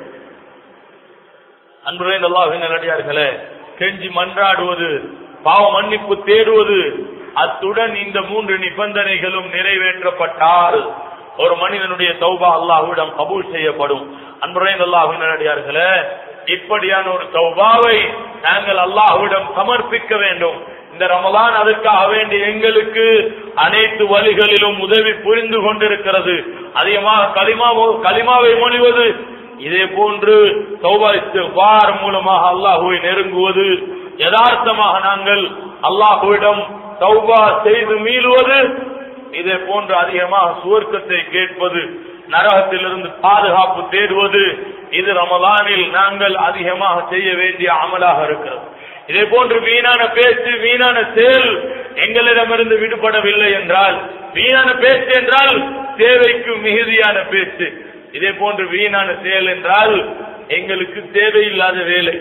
அன்புடைய அல்லாஹ்வின் நல்லடியார்களே, கெஞ்சி மன்றாடுவது, பாவ மன்னிப்பு தேடுவது, அத்துடன் இந்த மூன்று நிபந்தனைகளும் நிறைவேற்றப்பட்டால் ஒரு மனிதனுடைய தௌபா அல்லாஹ்விடம் கபூல் செய்யப்படும். அன்புடைய அல்லாஹ்வின் நல்லடியார்களே, இப்படியான ஒரு தௌபாவை நாங்கள் அல்லாஹ்விடம் சமர்ப்பிக்க வேண்டும். இந்த ரமலான் அதற்காக வேண்டி எங்களுக்கு அனைத்து வழிகளிலும் உதவி புரிந்து கொண்டிருக்கிறது. அதிகமாக கலிமா கலிமாவை மொழிவது, இதே போன்று தௌபா இஸ்திக்பார் மூலமாக அல்லாஹ்வை நெருங்குவது, யதார்த்தமாக நாங்கள் அல்லாஹ்விடம் தௌபா செய்து மீளுவது, இதே போன்று அதிகமாக சுவர்க்கத்தை கேட்பது, நரகத்திலிருந்து பாதுகாப்பு தேடுவது, இது ரமலானில் நாங்கள் அதிகமாக செய்ய வேண்டிய அமலாக இருக்கிறது. இதே போன்று வீணான பேச்சு, வீணான செயல் எங்களிடமிருந்து விடுபடவில்லை என்றால், வீணான பேச்சு என்றால் தேவைக்கு மிகுதியான பேச்சு, இதே போன்று வீணான செயல் என்றால் எங்களுக்கு தேவையில்லாத வேலை.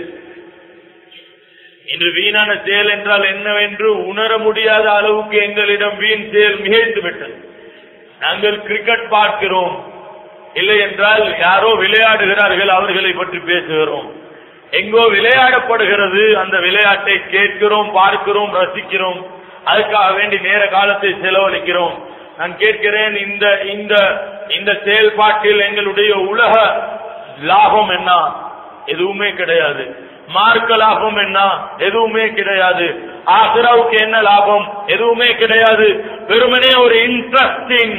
இன்று வீணான செயல் என்றால் என்னவென்று உணர முடியாத அளவுக்கு எங்களிடம் வீண் செயல் மிகைத்து விட்டது. நாங்கள் கிரிக்கெட் பார்க்கிறோம், இல்லை என்றால் யாரோ விளையாடுகிறார்கள் அவர்களை பற்றி பேசுகிறோம். எங்கோ விளையாடப்படுகிறது, அந்த விளையாட்டை கேட்கிறோம், பார்க்கிறோம், ரசிக்கிறோம், அதுக்காக வேண்டி நேர காலத்தை செலவழிக்கிறோம். நான் கேட்கிறேன், இந்த இந்த இந்த செயல்பாட்டில் எங்களுடைய உலக லாபம் என்ன? எதுவுமே கிடையாது. மார்க்க லாபம் என்ன? எதுவுமே கிடையாது. ஆகிராவுக்கு என்ன லாபம்? எதுவுமே கிடையாது. வெறுமனே ஒரு இன்ட்ரெஸ்டிங்.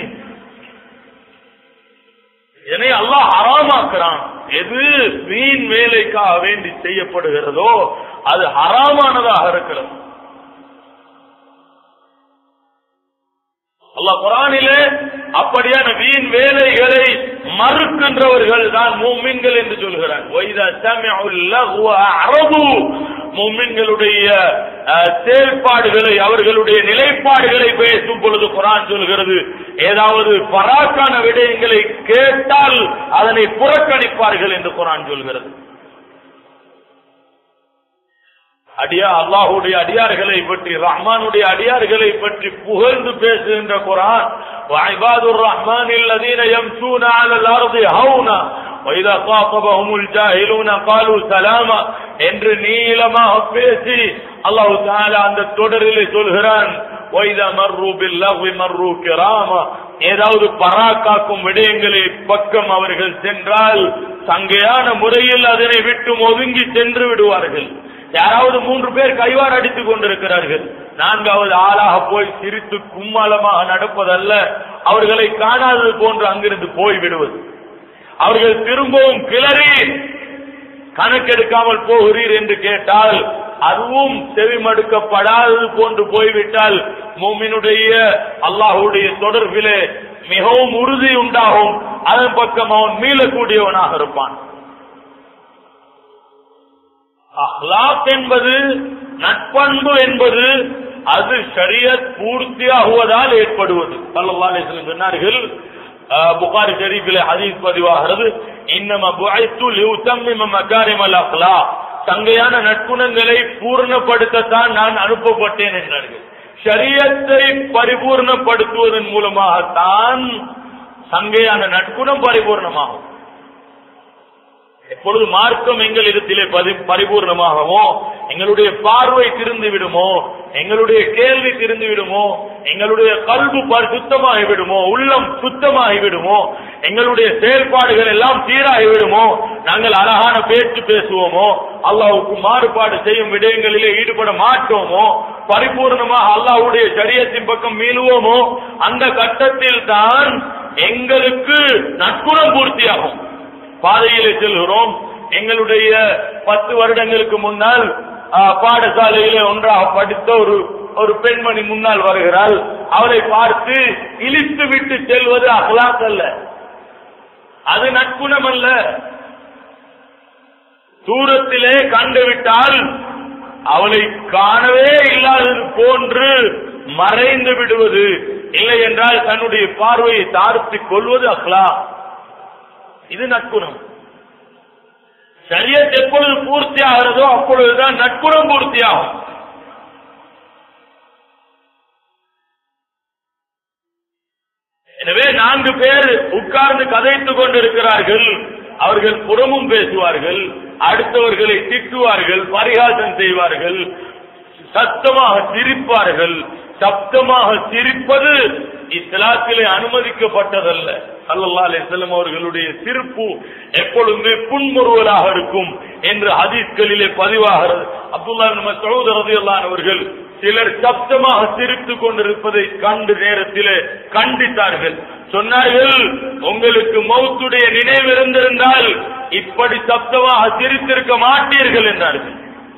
இதனை அல்லாஹ் ஹராமாக்குறான். எது வீண் வேலைக்காக வேண்டி செய்யப்படுகிறதோ அது ஹராமானதாக இருக்கிறது. அல்லாஹ் குர்ஆனிலே அப்படியான வீண் வேலைகளை மறுக்கின்றவர்கள் தான் முஃமின்கள் என்று சொல்கிறார். வைதா சமிஉல் லஹ்வ அஅரது. முஃமின்களுடைய செயல்பாடுகளை, அவர்களுடைய நிலைப்பாடுகளை பேசும் பொழுது குர்ஆன் சொல்கிறது, ஏதாவது பராக்கான விடயங்களை கேட்டால் அதனை புறக்கணிப்பார்கள் என்று குர்ஆன் சொல்கிறது. அடியா அல்லாஹ்வுடைய அடியார்களை பற்றி, ரஹ்மானுடைய அடியார்களை பற்றி புகழ்ந்து பேசுகின்ற குர்ஆன், வஇபாதுர் ரஹ்மானில் லதீன யம்ஷூன அலல் அர்தி ஹௌனா வைதா காதபஹுமுல் ஜாஹிலூன காலூ சலாமா என்று நீளமாக பேசி அல்லாஹ் தஆலா அந்த தொடரிலே சொல்கிறான், வைதா மர்ரு பில்லஹ்வி மர்ரு கிராமா. ஏதாவது பராக்காக்கும் விடயங்களை பக்கம் அவர்கள் சென்றால் சங்கையான முறையில் அதனை விட்டு ஒதுங்கி சென்று விடுவார்கள். யாராவது மூன்று பேர் கைவார் அடித்துக் கொண்டிருக்கிறார்கள், நான்காவது ஆளாக போய் சிரித்து கும்மாளமாக நடப்பதல்ல, அவர்களை காணாதது போன்று அங்கிருந்து போய் விடுவது. அவர்கள் திரும்பவும் கிளறி கணக்கெடுக்காமல் போகிறீர் என்று கேட்டால் அதுவும் செவிமடுக்கப்படாதது போன்று போய்விட்டால் முஃமினுடைய அல்லாஹ்வுடைய தொடர்பிலே மிகவும் உறுதி உண்டாகும். அதன் பக்கம் அவன் மீளக்கூடியவனாக இருப்பான். அஹ்லாக் என்பது, நட்பண்பு என்பது, அது ஷரியத் பூர்த்தியாகுவதால் ஏற்படுவது. ஸல்லல்லாஹு அலைஹி வஸல்லம் சொன்னார்கள், புகாரி ஷரீஃபிலே ஹதீஸ் பதிவாகிறது, இன்னமா புஇத்து லியுதம்மிம மகாரிமல் அக்லாக். சங்கையான நற்குணங்களை பூர்ணப்படுத்தத்தான் நான் அனுப்பப்பட்டேன் என்றார்கள். ஷரியத்தை பரிபூர்ணப்படுத்துவதன் மூலமாகத்தான் சங்கையான நற்குணம் பரிபூர்ணமாகும். எப்பொழுது மார்க்கம் எங்களிடத்திலே பரிபூர்ணமாகவோ, எங்களுடைய பார்வை திருந்து விடுமோ, எங்களுடைய கேள்வி திருந்து விடுமோ, எங்களுடைய கல்வி சுத்தமாகி விடுமோ, உள்ளம் சுத்தமாகி விடுமோ, எங்களுடைய செயல்பாடுகள் எல்லாம் சீராகி விடுமோ, நாங்கள் அழகான பேச்சு பேசுவோமோ, அல்லாஹ்வுக்கு மாறுபாடு செய்யும் விடயங்களிலே ஈடுபட மாட்டோமோ, பரிபூர்ணமாக அல்லாஹ்வுடைய ஷரியத்தின் பக்கம் மீளுவோமோ, அந்த கட்டத்தில் தான் எங்களுக்கு நற்குணம் பூர்த்தியாகும். பாதையிலே செல்கிறோம். எங்களுடைய பத்து வருடங்களுக்கு முன்னால் பாடசாலையிலே ஒன்றாக படித்த ஒரு ஒரு பெண்மணி முன்னால் வருகிறாள். அவளை பார்த்து இழித்து விட்டு செல்வது அஹ்லாக் அல்ல, அது நற்குணம் அல்ல. தூரத்திலே கண்டுவிட்டால் அவளை காணவே இல்லாதது போன்று மறைந்து விடுவது, இல்லை என்றால் தன்னுடைய பார்வையை தாழ்த்திக் கொள்வது அஹ்லாக். இது நற்குணம். ஷரியத் எப்பொழுது பூர்த்தி ஆகிறதோ அப்பொழுதுதான் நற்குணம் பூர்த்தியாகும். எனவே நான்கு பேர் உட்கார்ந்து கதைத்துக் கொண்டிருக்கிறார்கள். அவர்கள் புறமும் பேசுவார்கள், அடுத்தவர்களை திட்டுவார்கள், பரிகாசம் செய்வார்கள், சத்தமாக சிரிப்பார்கள். சப்தமாக சிரிப்பது இஸ்லாத்திலே அனுமதிக்கப்பட்டதல்ல. ஸல்லல்லாஹு அலைஹி வஸல்லம் அவர்களுடைய சிரிப்பு எப்பொழுதுமே புன்முறுவலாக இருக்கும் என்று ஹதீஸ்களிலே பதிவாகிறது. அப்துல்லாஹ் இப்னு மஸ்ஊத் ரலியல்லாஹு அன்ஹு அவர்கள் சிலர் சப்தமாக சிரித்துக் கொண்டிருப்பதை கண்டு நேரத்திலே கண்டித்தார்கள். சொன்னார்கள், உங்களுக்கு மௌத்துடைய நினைவு இருந்திருந்தால் இப்படி சப்தமாக சிரித்திருக்க மாட்டீர்கள் என்றார்கள்.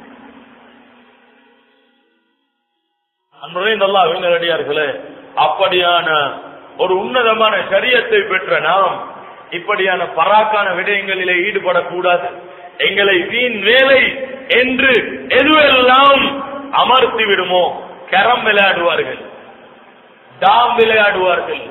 அன்பர்களே, அப்படியான ஒரு உன்னதமான ஷரியத்தை பெற்ற நாம் இப்படியான பராக்கான விடயங்களிலே ஈடுபடக்கூடாது. எங்களை வீண் வேலை என்று எதுவெல்லாம் அமர்த்தி விடுமோ, கரம் விளையாடுவார்கள், டாம் விளையாடுவார்கள்,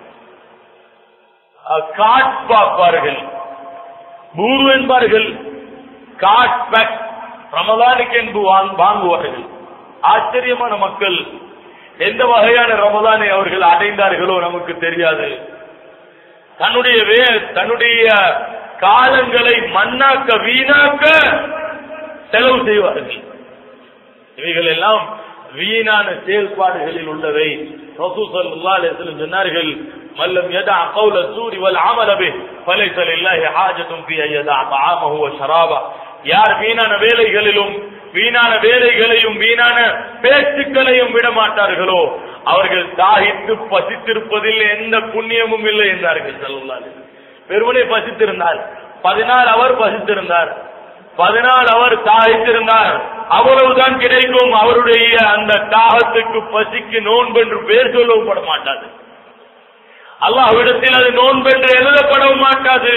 காட் பார்ப்பார்கள், பூரு என்பார்கள், காட் பேக் ரமலானுக்கு என்று வாங்குவார்கள். ஆச்சரியமான மக்கள். எந்த வகையான ரமலானை அவர்கள் அடைந்தார்களோ நமக்கு தெரியாது. தன்னுடைய தன்னுடைய காலங்களை மண்ணாக்க வீணாக்க செலவு செய்வார்கள். இவைகள் எல்லாம் வீணான செயல்பாடுகளில் உள்ளவை. ரசூல் ஸல்லல்லாஹு அலைஹி வஸல்லம் சொன்னார்கள், மல்லம் யதா கௌல ஸூரி வல் அமல பிஹி ஃபலைஸ லில்லாஹி ஹாஜத்துன் ஃபீ யதா தஆமஹு வ ஷராபா. யார் வீணான வேலைகளிலும் வீணான வேலைகளையும் வீணான பேச்சுக்களையும் விட மாட்டார்களோ அவர்கள் தாகித்து பசித்திருப்பதில் எந்த புண்ணியமும் இல்லை என்றார்கள் ஸல்லல்லாஹு அலைஹி வஸல்லம். வெறுமனே பசித்திருந்தார், பதினாறு அவர் பசித்திருந்தார், பதினாறு அவர் தாகித்திருந்தார், அவ்வளவுதான் கிடைக்கும். அவருடைய அந்த தாகத்துக்கு பசிக்கு நோன்பு என்று பேர் சொல்லவும் பட மாட்டாது. அல்லாஹ்விடத்தில் அது நோன்பு என்று எழுதப்படவும் மாட்டாது.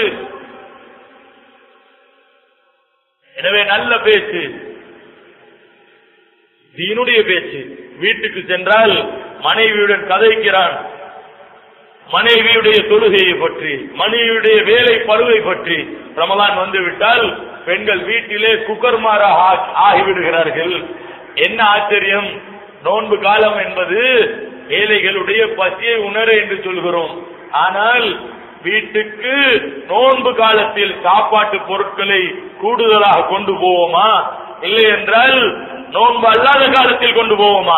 எனவே நல்ல பேச்சு, தீனுடைய பேச்சு. வீட்டுக்கு சென்றால் மனைவியுடன் கதைக்கிறான், மனைவியுடைய தொழுகையை பற்றி, மனைவியுடைய வேலை பழுவை பற்றி. ரமலான் வந்துவிட்டால் பெண்கள் வீட்டிலே குக்கர்மாராக ஆகிவிடுகிறார்கள். என்ன ஆச்சரியம்! நோன்பு காலம் என்பது ஏழைகளுடைய பசியை உணர என்று சொல்கிறோம். ஆனால் வீட்டுக்கு நோன்பு காலத்தில் சாப்பாட்டு பொருட்களை கூடுதலாக கொண்டு போவோமா, இல்லை என்றால் நோன்பு அல்லாத காலத்தில் கொண்டு போவோமா?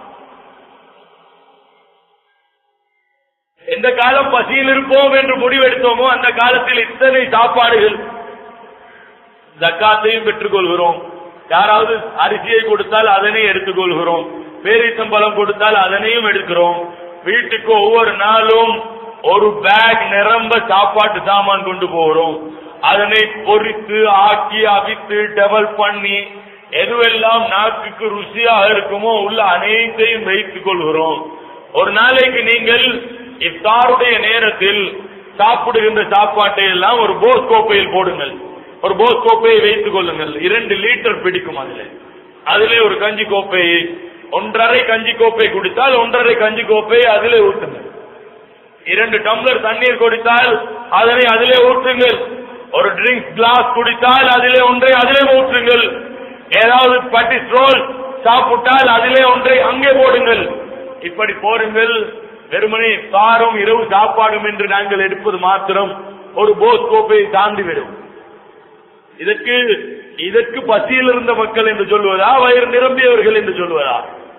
எந்த காலம் பசியில் இருப்போம் என்று முடிவெடுத்தோமோ அந்த காலத்தில் இத்தனை சாப்பாடுகள். ஜக்காத்தையும் பெற்றுக் கொள்கிறோம், யாராவது அரிசியை கொடுத்தால் அதனை எடுத்துக் கொள்கிறோம், பேரிச்சம்பழம் கொடுத்தால் அதனையும் எடுக்கிறோம். வீட்டுக்கு ஒவ்வொரு நாளும் ஒரு பேக் நிரம்ப சாப்பாட்டு சாமான் கொண்டு போகிறோம். அதனை பொரித்து ஆக்கி அவித்து டெவல் பண்ணி எதுவெல்லாம் நாக்குக்கு ருசியாக இருக்குமோ உள்ள அனைத்தையும் வைத்துக் கொள்கிறோம். ஒரு நாளைக்கு நீங்கள் இஃப்தாருடைய நேரத்தில் சாப்பிடுகின்ற சாப்பாட்டை எல்லாம் ஒரு போஸ் கோப்பையில் போடுங்கள். ஒரு போஸ் கோப்பையை வைத்துக் கொள்ளுங்கள். இரண்டு லிட்டர் பிடிக்கும். அதுல அதிலே ஒரு கஞ்சி கோப்பையை, ஒன்றரை கஞ்சி கோப்பை குடித்தால் ஒன்றரை கஞ்சி கோப்பையை அதிலே ஊற்றுங்கள். இரண்டு டம்ளர் தண்ணீர் குடித்தால் அதனை அதிலே ஊற்றுங்கள். ஒரு ட்ரிங்க்ஸ் கிளாஸ் குடித்தால் அதிலே ஒன்றை அதிலே ஊற்றுங்கள். ஏதாவது பட்டிஸ்ட்ரோல் சாப்பிட்டால் அதிலே ஒன்றை அங்கே போடுங்கள், இப்படி போடுங்கள். வெறுமனே காரும் இரவு சாப்பாடும் என்று நாங்கள் எடுப்பது மாத்திரம் ஒரு போஸ் கோப்பையை தாண்டிவிடும். இதற்கு இதற்கு பசியில் இருந்த மக்கள் என்று சொல்வதா, வயிறு நிரம்பியவர்கள் என்று சொல்வதா?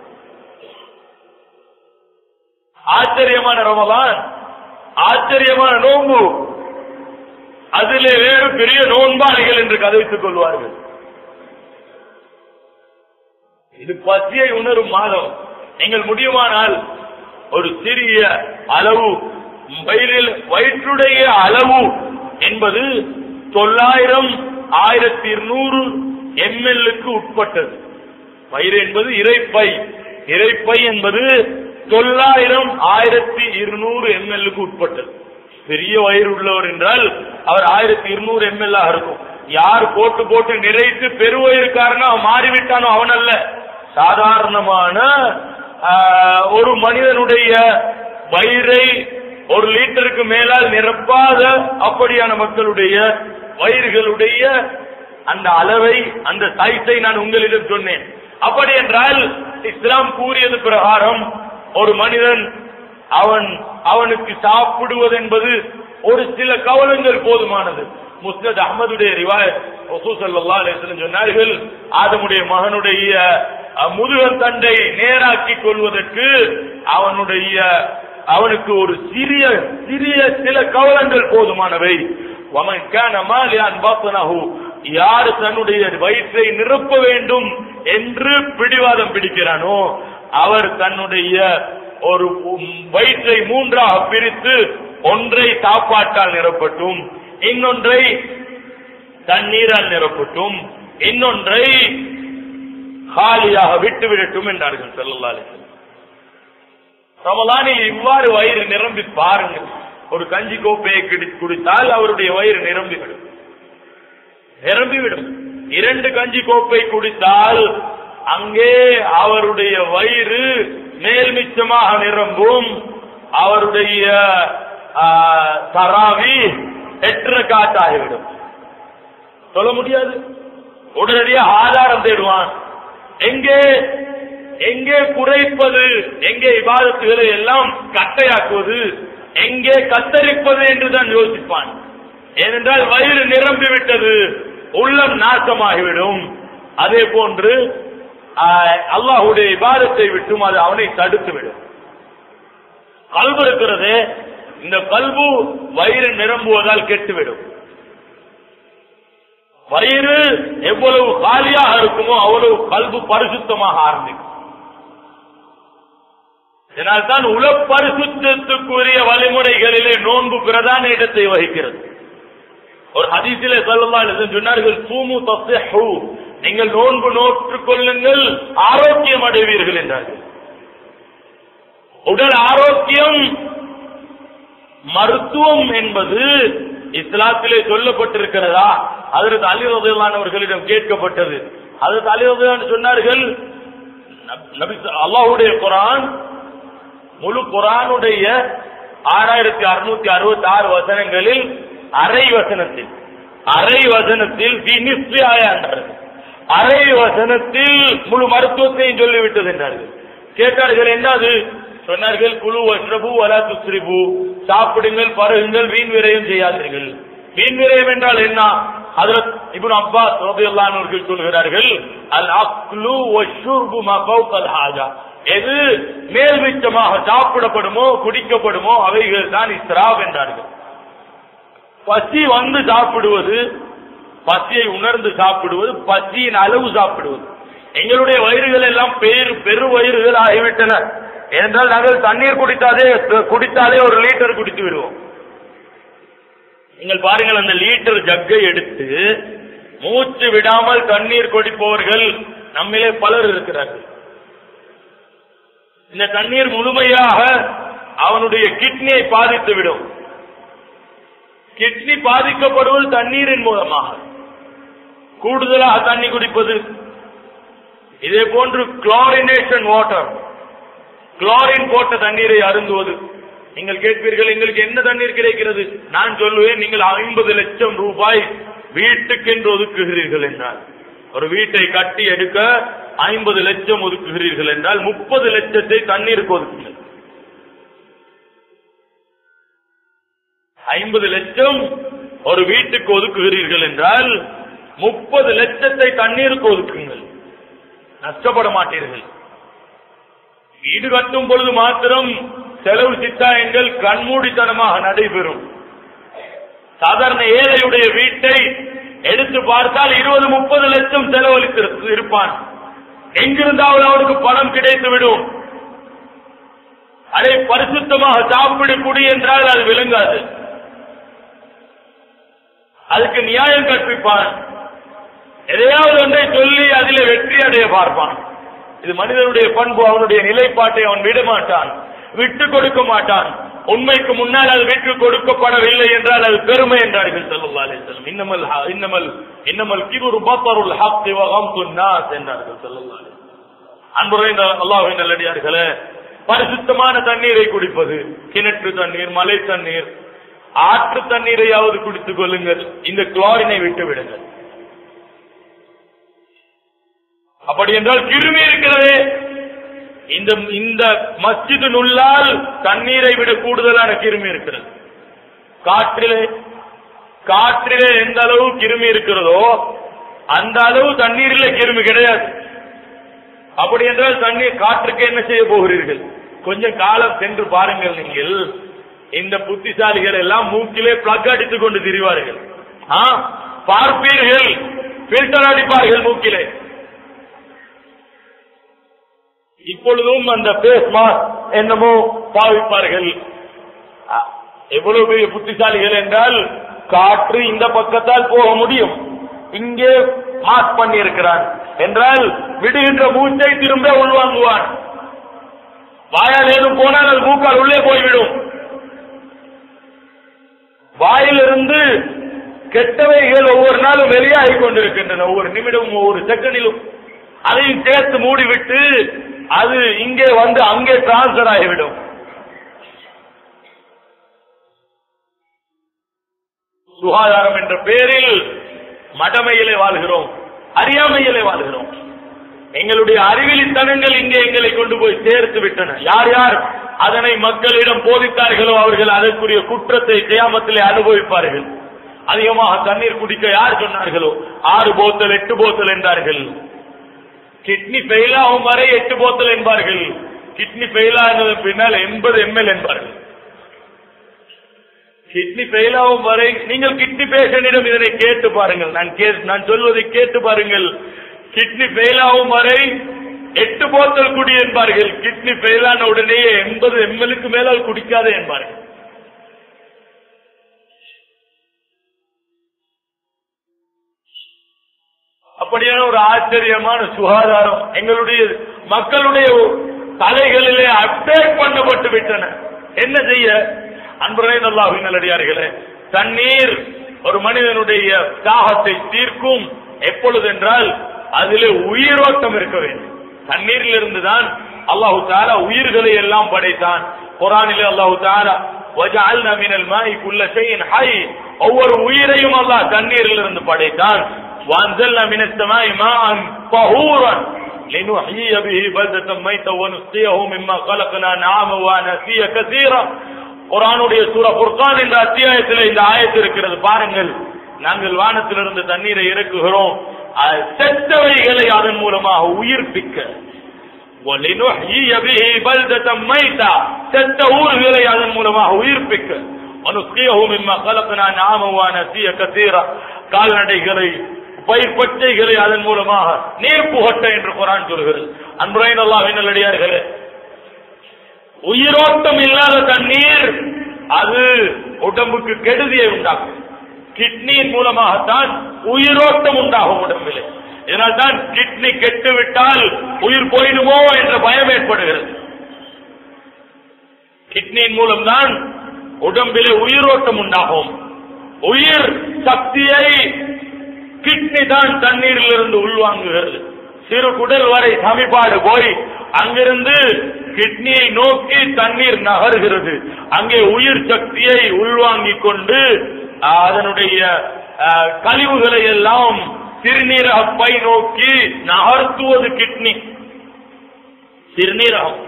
ஆச்சரியமான ரமலான், ஆச்சரியமான நோன்பு, அதிலே வேறு பெரிய நோன்பாளிகள் என்று கதைத்துக் கொள்வார்கள். இது பசியை உணரும் மாதம். நீங்கள் முடியுமானால் ஒரு சிறிய அளவு வயிறில் வயிற்றுடைய அளவு என்பது தொள்ளாயிரம் ஆயிரத்தி இருநூறு எம்எல்லுக்கு உட்பட்டது. வயிறு என்பது இறைப்பை, இறைப்பை என்பது தொள்ளாயிரம் ஆயிரத்தி இருநூறு எம்எல்லுக்கு உட்பட்டது. பெரிய வயிறு உள்ளவர் என்றால் அவர் ஆயிரத்தி இருநூறு எம்எல் இருக்கும். யார் போட்டு போட்டு நிறைத்து பெருவயிருக்காரனோ அவன் மாறிவிட்டானோ அவன் அல்ல. சாதாரணமான ஒரு மனிதனுடைய வயிறை ஒரு லிட்டருக்கு மேலால் நிரப்பாத அப்படியான மக்களுடைய வயிறுகளுடைய அந்த அளவை, அந்த சைஸை நான் உங்களிடம் சொன்னேன். அப்படி என்றால் இஸ்லாம் கூறியது பிரகாரம் ஒரு மனிதன் அவன் அவனுக்கு சாப்பிடுவது என்பது ஒரு சில கவலங்கள் போதுமானது. முஸ்னத் அஹ்மதுடைய ரிவாயத் ரசூல் ஸல்லல்லாஹு அலைஹி வஸல்லம் சொன்னார்கள், ஆதமுடைய மகனுடைய முதுகன் தண்டை நேராக்கி கொள்வதற்கு அவனுடைய அவனுக்கு ஒரு சிறிய சிறிய சில கவலங்கள் போதுமானவை. வமன் கான மாலியான் பத்னஹு, யார் தன்னுடைய வயிற்றை நிரப்ப வேண்டும் என்று பிடிவாதம் பிடிக்கிறானோ அவர் தன்னுடைய ஒரு வயிற்றை மூன்றாக பிரித்து ஒன்றை சாப்பாட்டால் நிரப்பட்டும், இன்னொன்றை தண்ணீரால் நிரப்பட்டும், இன்னொன்றை காலியாக விட்டுவிடட்டும் என்றார்கள் ஸல்லல்லாஹு அலைஹி வஸல்லம். ரமலானில் இவ்வாறு வயிறு நிரம்பி பாருங்கள். ஒரு கஞ்சி கோப்பையை குடித்தால் அவருடைய வயிறு நிரம்பிவிடும், நிரம்பிவிடும். இரண்டு கஞ்சி கோப்பை குடித்தால் அங்கே அவருடைய வயிறு மேல் மிச்சமாக நிரம்பும். அவருடைய தராவி எட்டு ரக்காத்தாகிவிடும். சொல்ல முடியாது. உடனடியாக ஆதாரம் தேடுவான். எங்கே எங்கே குறைப்பது, எங்கே இபாதத்துகளை எல்லாம் கட்டையாக்குவது, எங்கே கத்தரிப்பது என்றுதான் யோசிப்பான். ஏனென்றால் வயிறு நிரம்பிவிட்டது, உள்ளம் நாசமாகிவிடும். அதே போன்று அல்லாஹ்வுடைய இபாதத்தை விட்டும் அது அவனை தடுத்துவிடும். கல்பு இருக்கிறது, இந்த கல்பு வயிறு நிரம்புவதால் கெட்டுவிடும். வயிறு எவ்வளவு காலியாக இருக்குமோ அவ்வளவு கல்பு பரிசுத்தமாக ஆரம்பிக்கும். இதனால்தான் உல பரிசுத்தத்துக்குரிய வழிமுறைகளிலே நோன்பு பிரதான இடத்தை வகிக்கிறது. ஒரு ஹதீஸிலே ஸல்லல்லாஹு அலைஹி வஸல்லம் சொன்னார்கள், சூமு தஸ்ஹு, நீங்கள் நோன்பு நோற்றுக் கொள்ளுங்கள் ஆரோக்கியம் அடைவீர்கள் என்றார்கள். உடல் ஆரோக்கியம் மருத்துவம் என்பது இஸ்லாத்திலே சொல்லப்பட்டிருக்கிறதா? ஹஜ்ரத் அலி ரலியல்லாஹு அன்ஹு அவர்களிடம் கேட்கப்பட்டது. ஹஜ்ரத் அலி ரலியல்லாஹு அன்ஹு சொன்னார்கள், நபி அல்லாஹ்வுடைய குர்ஆன், முழு குர்ஆனுடைய ஆறாயிரத்தி அறுநூத்தி அறுபத்தி ஆறு வசனங்களில் அரை வசனத்தில் அரை வசனத்தில் என்றார்கள். அரை வசனத்தில் முழு மருத்துவத்தையும் சொல்லிவிட்டது என்றார்கள். கேட்டார்கள், என்னது? சொன்னார்கள், குழு வஸ்ரபு வலா துஸ்ரிபு, சாப்பிடுங்கள், பருகுங்கள், வீண் விரயம் செய்யாதீர்கள். வீண் விரயம் என்றால் என்ன? ஹஜ்ரத் இப்னு அப்பாஸ் ரலியல்லாஹு அன்ஹு அவர்கள் சொல்கிறார்கள், அல் அக்லு வஷ்ஷுர்பு மா ஃபௌகல் ஹாஜா, எது மேல் மிச்சமாக சாப்பிடப்படுமோ குடிக்கப்படுமோ அவைகள் தான் இஸ்ராப் என்றார்கள். பசி வந்து சாப்பிடுவது, பசியை உணர்ந்து சாப்பிடுவது, பசியின் அளவு சாப்பிடுவது. எங்களுடைய வயிறுகள் எல்லாம் பெரு பெரு வயிறுகள் ஆகிவிட்டன. என்றால் நாங்கள் தண்ணீர் குடித்தாலே குடித்தாலே ஒரு லிட்டர் குடித்து விடுவோம். நீங்கள் பாருங்கள், அந்த லிட்டர் ஜக்கை எடுத்து மூச்சு விடாமல் தண்ணீர் குடிப்பவர்கள் நம்மிலே பலர் இருக்கிறார்கள். இந்த தண்ணீர் முழுமையாக அவனுடைய கிட்னியை பாதித்து விடும். கிட்னி பாதிக்கப்படுவது தண்ணீரின் மூலமாக. கூடுதலாக தண்ணி குடிப்பது, இதே போன்று குளோரினேஷன் வாட்டர், குளோரின் போட்ட தண்ணீரை அருந்துவது. நீங்கள் கேட்பீர்கள், எங்களுக்கு என்ன தண்ணீர் கிடைக்கிறது? நான் சொல்லுவேன், நீங்கள் ஐம்பது லட்சம் ரூபாய் வீட்டுக்கென்று ஒதுக்குகிறீர்கள் என்றால், ஒரு வீட்டை கட்டி எடுக்க ஐம்பது லட்சம் ஒதுக்குகிறீர்கள் என்றால் முப்பது லட்சத்தை தண்ணீருக்கு ஒதுக்குங்கள். ஐம்பது லட்சம் ஒரு வீட்டுக்கு ஒதுக்குகிறீர்கள் என்றால் முப்பது லட்சத்தை தண்ணீருக்கு ஒதுக்குங்கள். நஷ்டப்பட மாட்டீர்கள். வீடு கட்டும் பொழுது மாத்திரம் செலவு சித்தாயங்கள் கண்மூடித்தனமாக நடைபெறும். சாதாரண ஏழையுடைய வீட்டை எடுத்து பார்த்தால் இருபது முப்பது லட்சம் செலவழித்து இருப்பான். எங்கிருந்தாவது அவனுக்கு பணம் கிடைத்துவிடும். அதை பரிசுத்தமாக சாப்பிடு குடி என்றால் அது விளங்காது. அதுக்கு நியாயம் கற்பிப்பான். எதையாவது ஒன்றை சொல்லி அதிலே வெற்றி அடைய பார்ப்பான். இது மனிதனுடைய பண்பு. அவனுடைய நிலைப்பாட்டை அவன் விட மாட்டான், விட்டு கொடுக்க மாட்டான். உண்மைக்கு முன்னால் அது விட்டு கொடுக்கப்படவில்லை என்றால் அது பெருமை என்றார்கள் ஸல்லல்லாஹு அலைஹி வஸல்லம். இன்னமல் இன்னமல் இன்னமல் கிபுரு பத்ருல் ஹக் வ கம்துன் நாஸ் என்றார்கள் ஸல்லல்லாஹு அலைஹி வஸல்லம். அன்புரைந்த அல்லாஹ்வின் நல்லடியார்களே, பரிசுத்தமான தண்ணீரை குடிப்பது, கிணற்று தண்ணீர், மலை தண்ணீர், ஆற்று தண்ணீரையாவது குடித்துக் கொள்ளுங்கள். இந்த குளோரினை விட்டு விடுங்கள். அப்படி என்றால் கிருமி இருக்கிறது. இந்த இந்த மஸ்ஜிதினுள்ளால் தண்ணீரை விட கூடுதலான கிருமி இருக்கிறது. காற்றிலே காற்றிலே எந்த அளவு கிருமி இருக்கிறதோ அந்த அளவு தண்ணீரிலே கிருமி கிடையாது. அப்படி என்றால் தண்ணீர் காற்றுக்கு என்ன செய்ய போகிறீர்கள்? கொஞ்சம் காலம் சென்று பாருங்கள். நீங்கள் இந்த புத்திசாலிகள் எல்லாம் மூக்கிலே பிளக் அடித்துக் கொண்டு திரிவார்கள். பார்ப்பீர்கள், பில்டர் அடிப்பார்கள் மூக்கிலே. இப்பொழுதும் அந்த பேஸ் மாஸ்க் என்னமோ பாவிப்பார்கள். எவ்வளவு பெரிய புத்திசாலிகள் என்றால், காற்று இந்த பக்கத்தால் போக முடியும், இங்கே மாஸ்க் பண்ணி இருக்கிறான் என்றால் விடுகின்ற மூச்சை திரும்ப உள்வாங்குவான். வாயால் ஏதும் போனால் அது மூக்கால் உள்ளே போய்விடும். வாயிலிருந்து கெட்டவைகள் ஒவ்வொரு நாளும் வெளியாகிக் கொண்டிருக்கின்றன, ஒவ்வொரு நிமிடமும் ஒவ்வொரு செகண்டிலும். அதையும் சேர்த்து மூடிவிட்டு அது இங்கே வந்து அங்கே டிரான்ஸ்பர் ஆகிவிடும். சுகாதாரம் என்ற பெயரில் மடமையிலே வாழ்கிறோம், அறியாமையிலே வாழ்கிறோம். எங்களுடைய அறிவிலித்தனங்கள் இங்கே எங்களை கொண்டு போய் சேர்த்து விட்டன. யார் யார் அதனை மக்களிடம் போதித்தார்களோ அவர்கள் அதற்குரிய குற்றத்தை கியாமத்திலே அனுபவிப்பார்கள். அதிகமாக தண்ணீர் குடிக்க யார் சொன்னார்களோ ஆறு போத்தல் எட்டு போத்தல் என்றார்கள். கிட்னி ஃபெயில் ஆகும் வரை எட்டு போத்தல் என்பார்கள். கிட்னி ஃபெயில் ஆனது பின்னால் எண்பது எம்எல் என்பார்கள். கிட்னி ஃபெயில் ஆகும் வரை நீங்கள் கிட்னி பேஷண்டிடம் இதனை கேட்டு பாருங்கள். நான் நான் சொல்வதை கேட்டு பாருங்கள். கிட்னி ஃபெயில் ஆகும் வரை எட்டு போத்தல் குடி என்பார்கள். கிட்னி ஃபெயில் ஆன உடனேயே எண்பது எம்எலுக்கு மேலால் குடிக்காதே என்பார்கள். அப்படியான ஒரு ஆச்சரியமான சுகாதாரம் எங்களுடைய மக்களுடைய தலைகளிலே அப்டேட் பண்ணப்பட்டு விட்டன. என்ன செய்ய? அன்புரைந்த அல்லாஹ்வின் நல்லடியார்களே, தண்ணீர் ஒரு மனிதனுடைய தாகத்தை தீர்க்கும். எப்பொழுது என்றால் அதிலே உயிரோட்டம் இருக்க வேண்டும். தண்ணீரில் இருந்துதான் அல்லாஹு தஆலா உயிர்களை எல்லாம் படைத்தான். குர்ஆனிலே அல்லாஹு தஆலா வஜஅல்னா மினல் மாஇ குல்ல ஷைஇன் ஹய், ஒவ்வொரு உயிரையும் அல்லாஹ் தண்ணீரில் இருந்து படைத்தான். وأنزلنا من السماء ماء طهورا لنحيي به بلدة ميتا ونسقيه مما خلقنا نعاما وأناسيا كثيرا. குர்ஆனுடைய சூரா ஃபுர்கான் என்ற அத்தியாயத்தில் இந்த ஆயத்து இருக்கிறது. பாருங்கள், நாங்கள் வானத்திலிருந்து தண்ணீரை இறக்குகிறோம் செத்தவைகளை அதன் மூலமாக உயிர்ப்பிக்க. وَلِنُحْيِيَ بِهِ بَلْدَةً مَيْتًا, செத்த ஊர்களை அதன் மூலமாக உயிர்ப்பிக்க. وَنُسْقِيهُ مِمَّا خَلَقْنَا نَعَامًا وَأَنَاسِيَا كَثِيرًا, கால்நடைகளை பயிர் பச்சைகளை அதன் மூலமாக நீர் புகட்ட என்று குர்ஆன் சொல்கிறது. அன்புரைந்த அல்லாஹ்வின் நல்லடியார்களே, உயிரோட்டம் இல்லாத தண்ணீர் அது உடம்புக்கு கெடுதியை உண்டாக்கும். கிட்னியின் மூலமாகத்தான் உயிரோட்டம் உண்டாகும் உடம்பிலே. இதனால் தான் கிட்னி கெட்டுவிட்டால் உயிர் போயிடுமோ என்ற பயம் ஏற்படுகிறது. கிட்னியின் மூலம்தான் உடம்பிலே உயிரோட்டம் உண்டாகும். உயிர் சக்தியை கிட்னி தான் தண்ணீரில் இருந்து உள்வாங்குகிறது. சிறு குடல் வரை சமிபாடு போய் அங்கிருந்து கிட்னியை நோக்கி தண்ணீர் நகர்கிறது. அங்கே உயிர் சக்தியை உள்வாங்கிக் கொண்டு அதனுடைய கழிவுகளை எல்லாம் சிறுநீரகப்பை நோக்கி நகர்த்துவது கிட்னி, சிறுநீரகம்.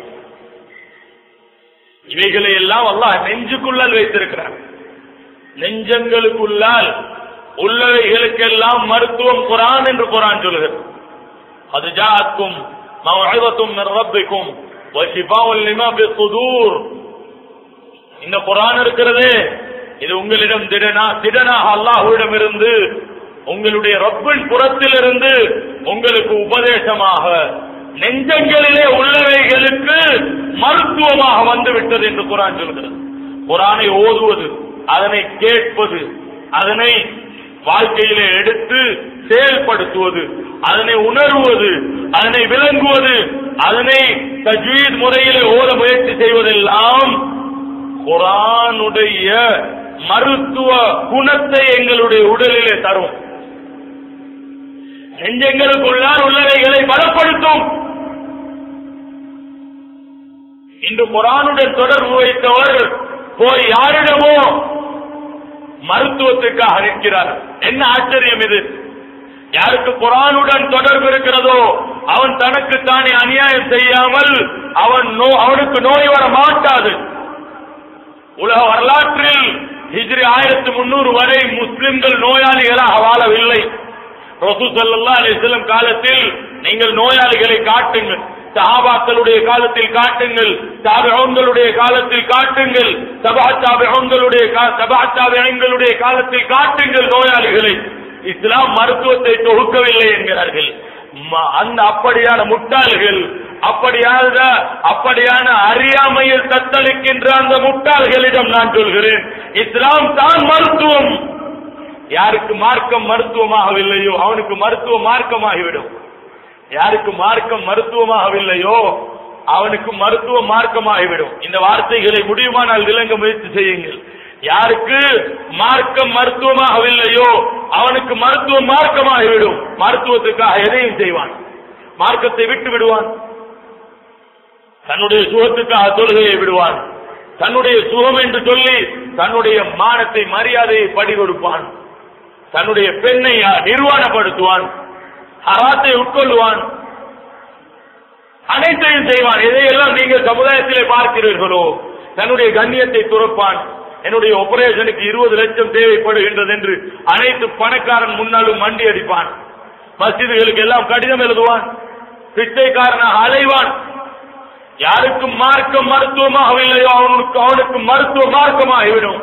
இவைகளை எல்லாம் அல்லாஹ் நெஞ்சுக்குள்ளால் வைத்திருக்கிறார். நெஞ்சங்களுக்குள்ளால் உள்ளவைகளுக்கெல்லாம் மருத்துவம் குர்ஆன் என்று குர்ஆன் சொல்கிறது. அது ஜாஅத்கும் மவ்இதத்தும் மின் ரப்பிக்கும் வஷிஃபாஉன் லிமா ஃபிஸ்ஸுதூர். இந்த குர்ஆன் இருக்கிறதே, இது உங்களிடம் திடனா திடனாக அல்லாஹ்விடம் இருந்து, உங்களுடைய ரப்பின் புறத்திலிருந்து உங்களுக்கு உபதேசமாக நெஞ்சங்களிலே உள்ளவைகளுக்கு மருத்துவமாக வந்துவிட்டது என்று குர்ஆன் சொல்கிறது. குர்ஆனை ஓதுவது, அதனை கேட்பது, அதனை வாழ்க்கையிலே எடுத்து செயல்படுத்துவது, அதனை உணர்வது, அதனை விளங்குவது, அதனை தஜ்வீத் முறையிலே ஓத முயற்சி செய்வதெல்லாம் குர்ஆனுடைய மருத்துவ குணத்தை எங்களுடைய உடலிலே தரும். நெஞ்சங்களுக்குள்ளால் உள்ளவைகளை பலப்படுத்தும். இன்று குர்ஆனுடன் தொடர்பு வைத்தவர் போய் யாரிடமோ மருத்துவத்துக்காக நிற்கிறார். என்ன ஆச்சரியம் இது! யாருக்கு குர்ஆனுடன் தொடர்பு இருக்கிறதோ அவன் தனக்கு தானே அநியாயம் செய்யாமல் அவன் அவனுக்கு நோய் வர மாட்டாது. உலக வரலாற்றில் ஹிஜ்ரி ஆயிரத்தி முன்னூறு வரை முஸ்லிம்கள் நோயாளிகளாக வாழவில்லை. ரசூல் ஸல்லல்லாஹு அலைஹி வஸல்லம் காலத்தில் நீங்கள் நோயாளிகளை காட்டுங்கள், சஹாபாக்களுடைய காலத்தில் காட்டுங்கள், தாபிஊன்களுடைய காலத்தில் காட்டுங்கள், தபா தாபிஊன்களுடைய தபா தாபிஈன்களுடைய காலத்தில் காட்டுங்கள் நோயாளிகளை. இஸ்லாம் மருத்துவத்தை தொகுக்கவில்லை என்கிறார்கள். அந்த அப்படியான முட்டாள்கள், அப்படியான அப்படியான அறியாமையில் தத்தளிக்கின்ற அந்த முட்டாள்களிடம் நான் சொல்கிறேன், இஸ்லாம் தான் மருத்துவம். யாருக்கு மார்க்கம் மருத்துவமாகவில்லையோ அவனுக்கு மருத்துவம் மார்க்கமாகிவிடும். யாருக்கு மார்க்கம் மருத்துவமாகவில்லையோ அவனுக்கு மருத்துவ மார்க்கமாகிவிடும். இந்த வார்த்தைகளை முடியுமானால் விளங்க முயற்சி செய்யுங்கள். யாருக்கு மார்க்கம் மருத்துவமாகவில்லையோ அவனுக்கு மருத்துவம் மார்க்கமாகிவிடும். மருத்துவத்துக்காக எதையும் செய்வான், மார்க்கத்தை விட்டு விடுவான். தன்னுடைய சுகத்துக்காக தொழுகையை விடுவான். தன்னுடைய சுகம் என்று சொல்லி தன்னுடைய மானத்தை மரியாதையை படி கொடுப்பான். தன்னுடைய பெண்ணை நிர்வாணப்படுத்துவான், ஹராத்தை உட்கொள்வான், அனைத்தையும் செய்வான். எதையெல்லாம் நீங்கள் சமுதாயத்திலே பார்க்கிறீர்களோ தன்னுடைய கண்ணியத்தை துறப்பான். என்னுடைய ஆபரேஷனுக்கு இருபது லட்சம் தேவைப்படுகின்றது என்று அனைத்து பணக்காரன் முன்னாலும் மண்டி அடிப்பான். மஸ்ஜிதுகளுக்கு எல்லாம் கடிதம் எழுதுவான், பிச்சைக்காரனாக அலைவான். யாருக்கு மார்க்கம் மருத்துவமாகவில்லையோ அவனுக்கு அவனுக்கு மருத்துவ மார்க்கமாகிவிடும்.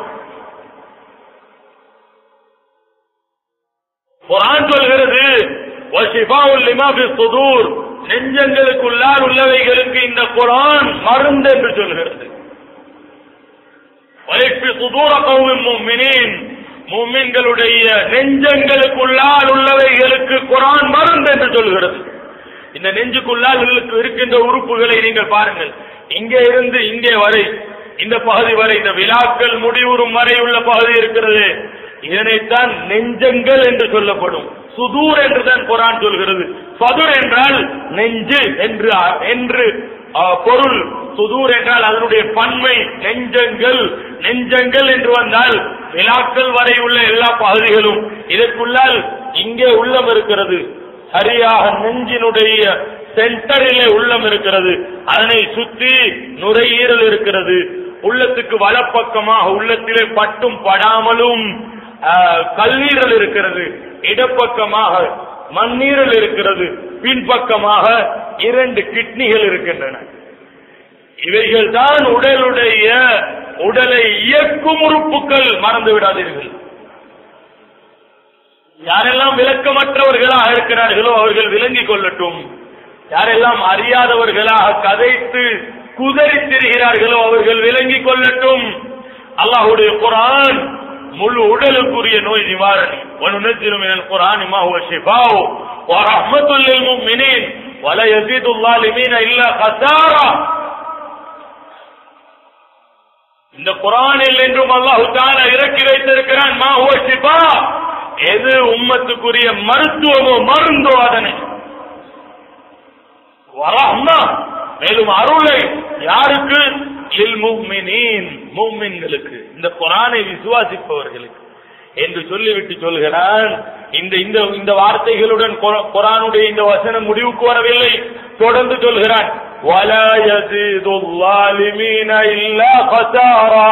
குர்ஆன் சொல்கிறது வஷிஃபாஉன் லிமா ஃபிஸ்ஸுதூர், நெஞ்சங்களுக்குள்ளால் உள்ளவைகளுக்கு இந்த குர்ஆன் மருந்து என்று சொல்கிறது. வயக்ஃபி ஸுதூர கௌமின் முஃமினீன், முஃமின்களுடைய நெஞ்சங்களுக்குள்ளால் உள்ளவைகளுக்கு குர்ஆன் மருந்து என்று சொல்கிறது. இந்த நெஞ்சுக்குள்ளால் இருக்கின்ற உறுப்புகளை நீங்கள் பாருங்கள். இங்கே இருந்து இங்கே வரை, இந்த பகுதி வரை, இந்த விழாக்கள் முடிவுறும் வரை உள்ள பகுதி இருக்கிறது, இதனைத்தான் நெஞ்சங்கள் என்று சொல்லப்படும். சுதூர் என்றுதான் குர்ஆன் சொல்கிறது. சதுர் என்றால் நெஞ்சு என்று என்று பொருள். சுதூர் என்றால் அதனுடைய பன்மை நெஞ்சங்கள். நெஞ்சங்கள் என்று வந்தால் விழாக்கள் வரை உள்ள எல்லா பகுதிகளும். இதற்குள்ளால் இங்கே உள்ளம் இருக்கிறது, சரியாக நெஞ்சினுடைய சென்டரிலே உள்ளம் இருக்கிறது. அதனை சுற்றி நுரையீரல் இருக்கிறது. உள்ளத்துக்கு வலப்பக்கமாக உள்ளத்திலே பட்டும் படாமலும் கல்லீரல் இருக்கிறது. இடப்பக்கமாக மண்ணீரல் இருக்கிறது. பின்பக்கமாக இரண்டு கிட்னிகள் இருக்கின்றன. இவைகள் தான் உடலுடைய உடலை இயக்கும் உறுப்புகள். மறந்து விடாதீர்கள். யாரெல்லாம் விளக்கமற்றவர்களாக இருக்கிறார்களோ அவர்கள் விளங்கிக் கொள்ளட்டும். யாரெல்லாம் அறியாதவர்களாக கதைத்து குதறி திரிகிறார்களோ அவர்கள் விளங்கிக் கொள்ளட்டும். அல்லாஹ்வுடைய குர்ஆன் முழு உடலுக்குரிய நோய் நிவாரணி. வனுனஜ்ஜிலு மினல் குர்ஆனி மா ஹுவ ஷிஃபாஉ வ ரஹ்மத்துல் லில் முஃமினீன் வ லா யஸீதுல் ஸாலிமீன இல்லா கஸாரா. இந்த குர்ஆனில் என்றும் அல்லாஹ் தஆலா இறக்கி வைத்திருக்கிறான் மா ஹுவ ஷிஃபா, எது உம்மத்துக்குரிய மருத்துவமோ மருந்தோ அதனை, வ ரஹ்மா மேலும் அருளை யாருக்கு, லில் முஃமினீன் முஃமின்களுக்கு, இந்த குர்ஆனை விசுவாசிப்பவர்களுக்கு. என்று சொல்லிவிட்டு சொல்கிறான். இந்த இந்த வார்த்தைகளுடன் குர்ஆனுடைய இந்த வசனம் முடிவுக்கு வரவில்லை. தொடர்ந்து சொல்கிறான், வலா யஸீதுல் ஸாலிமீன இல்லா கஸாரா.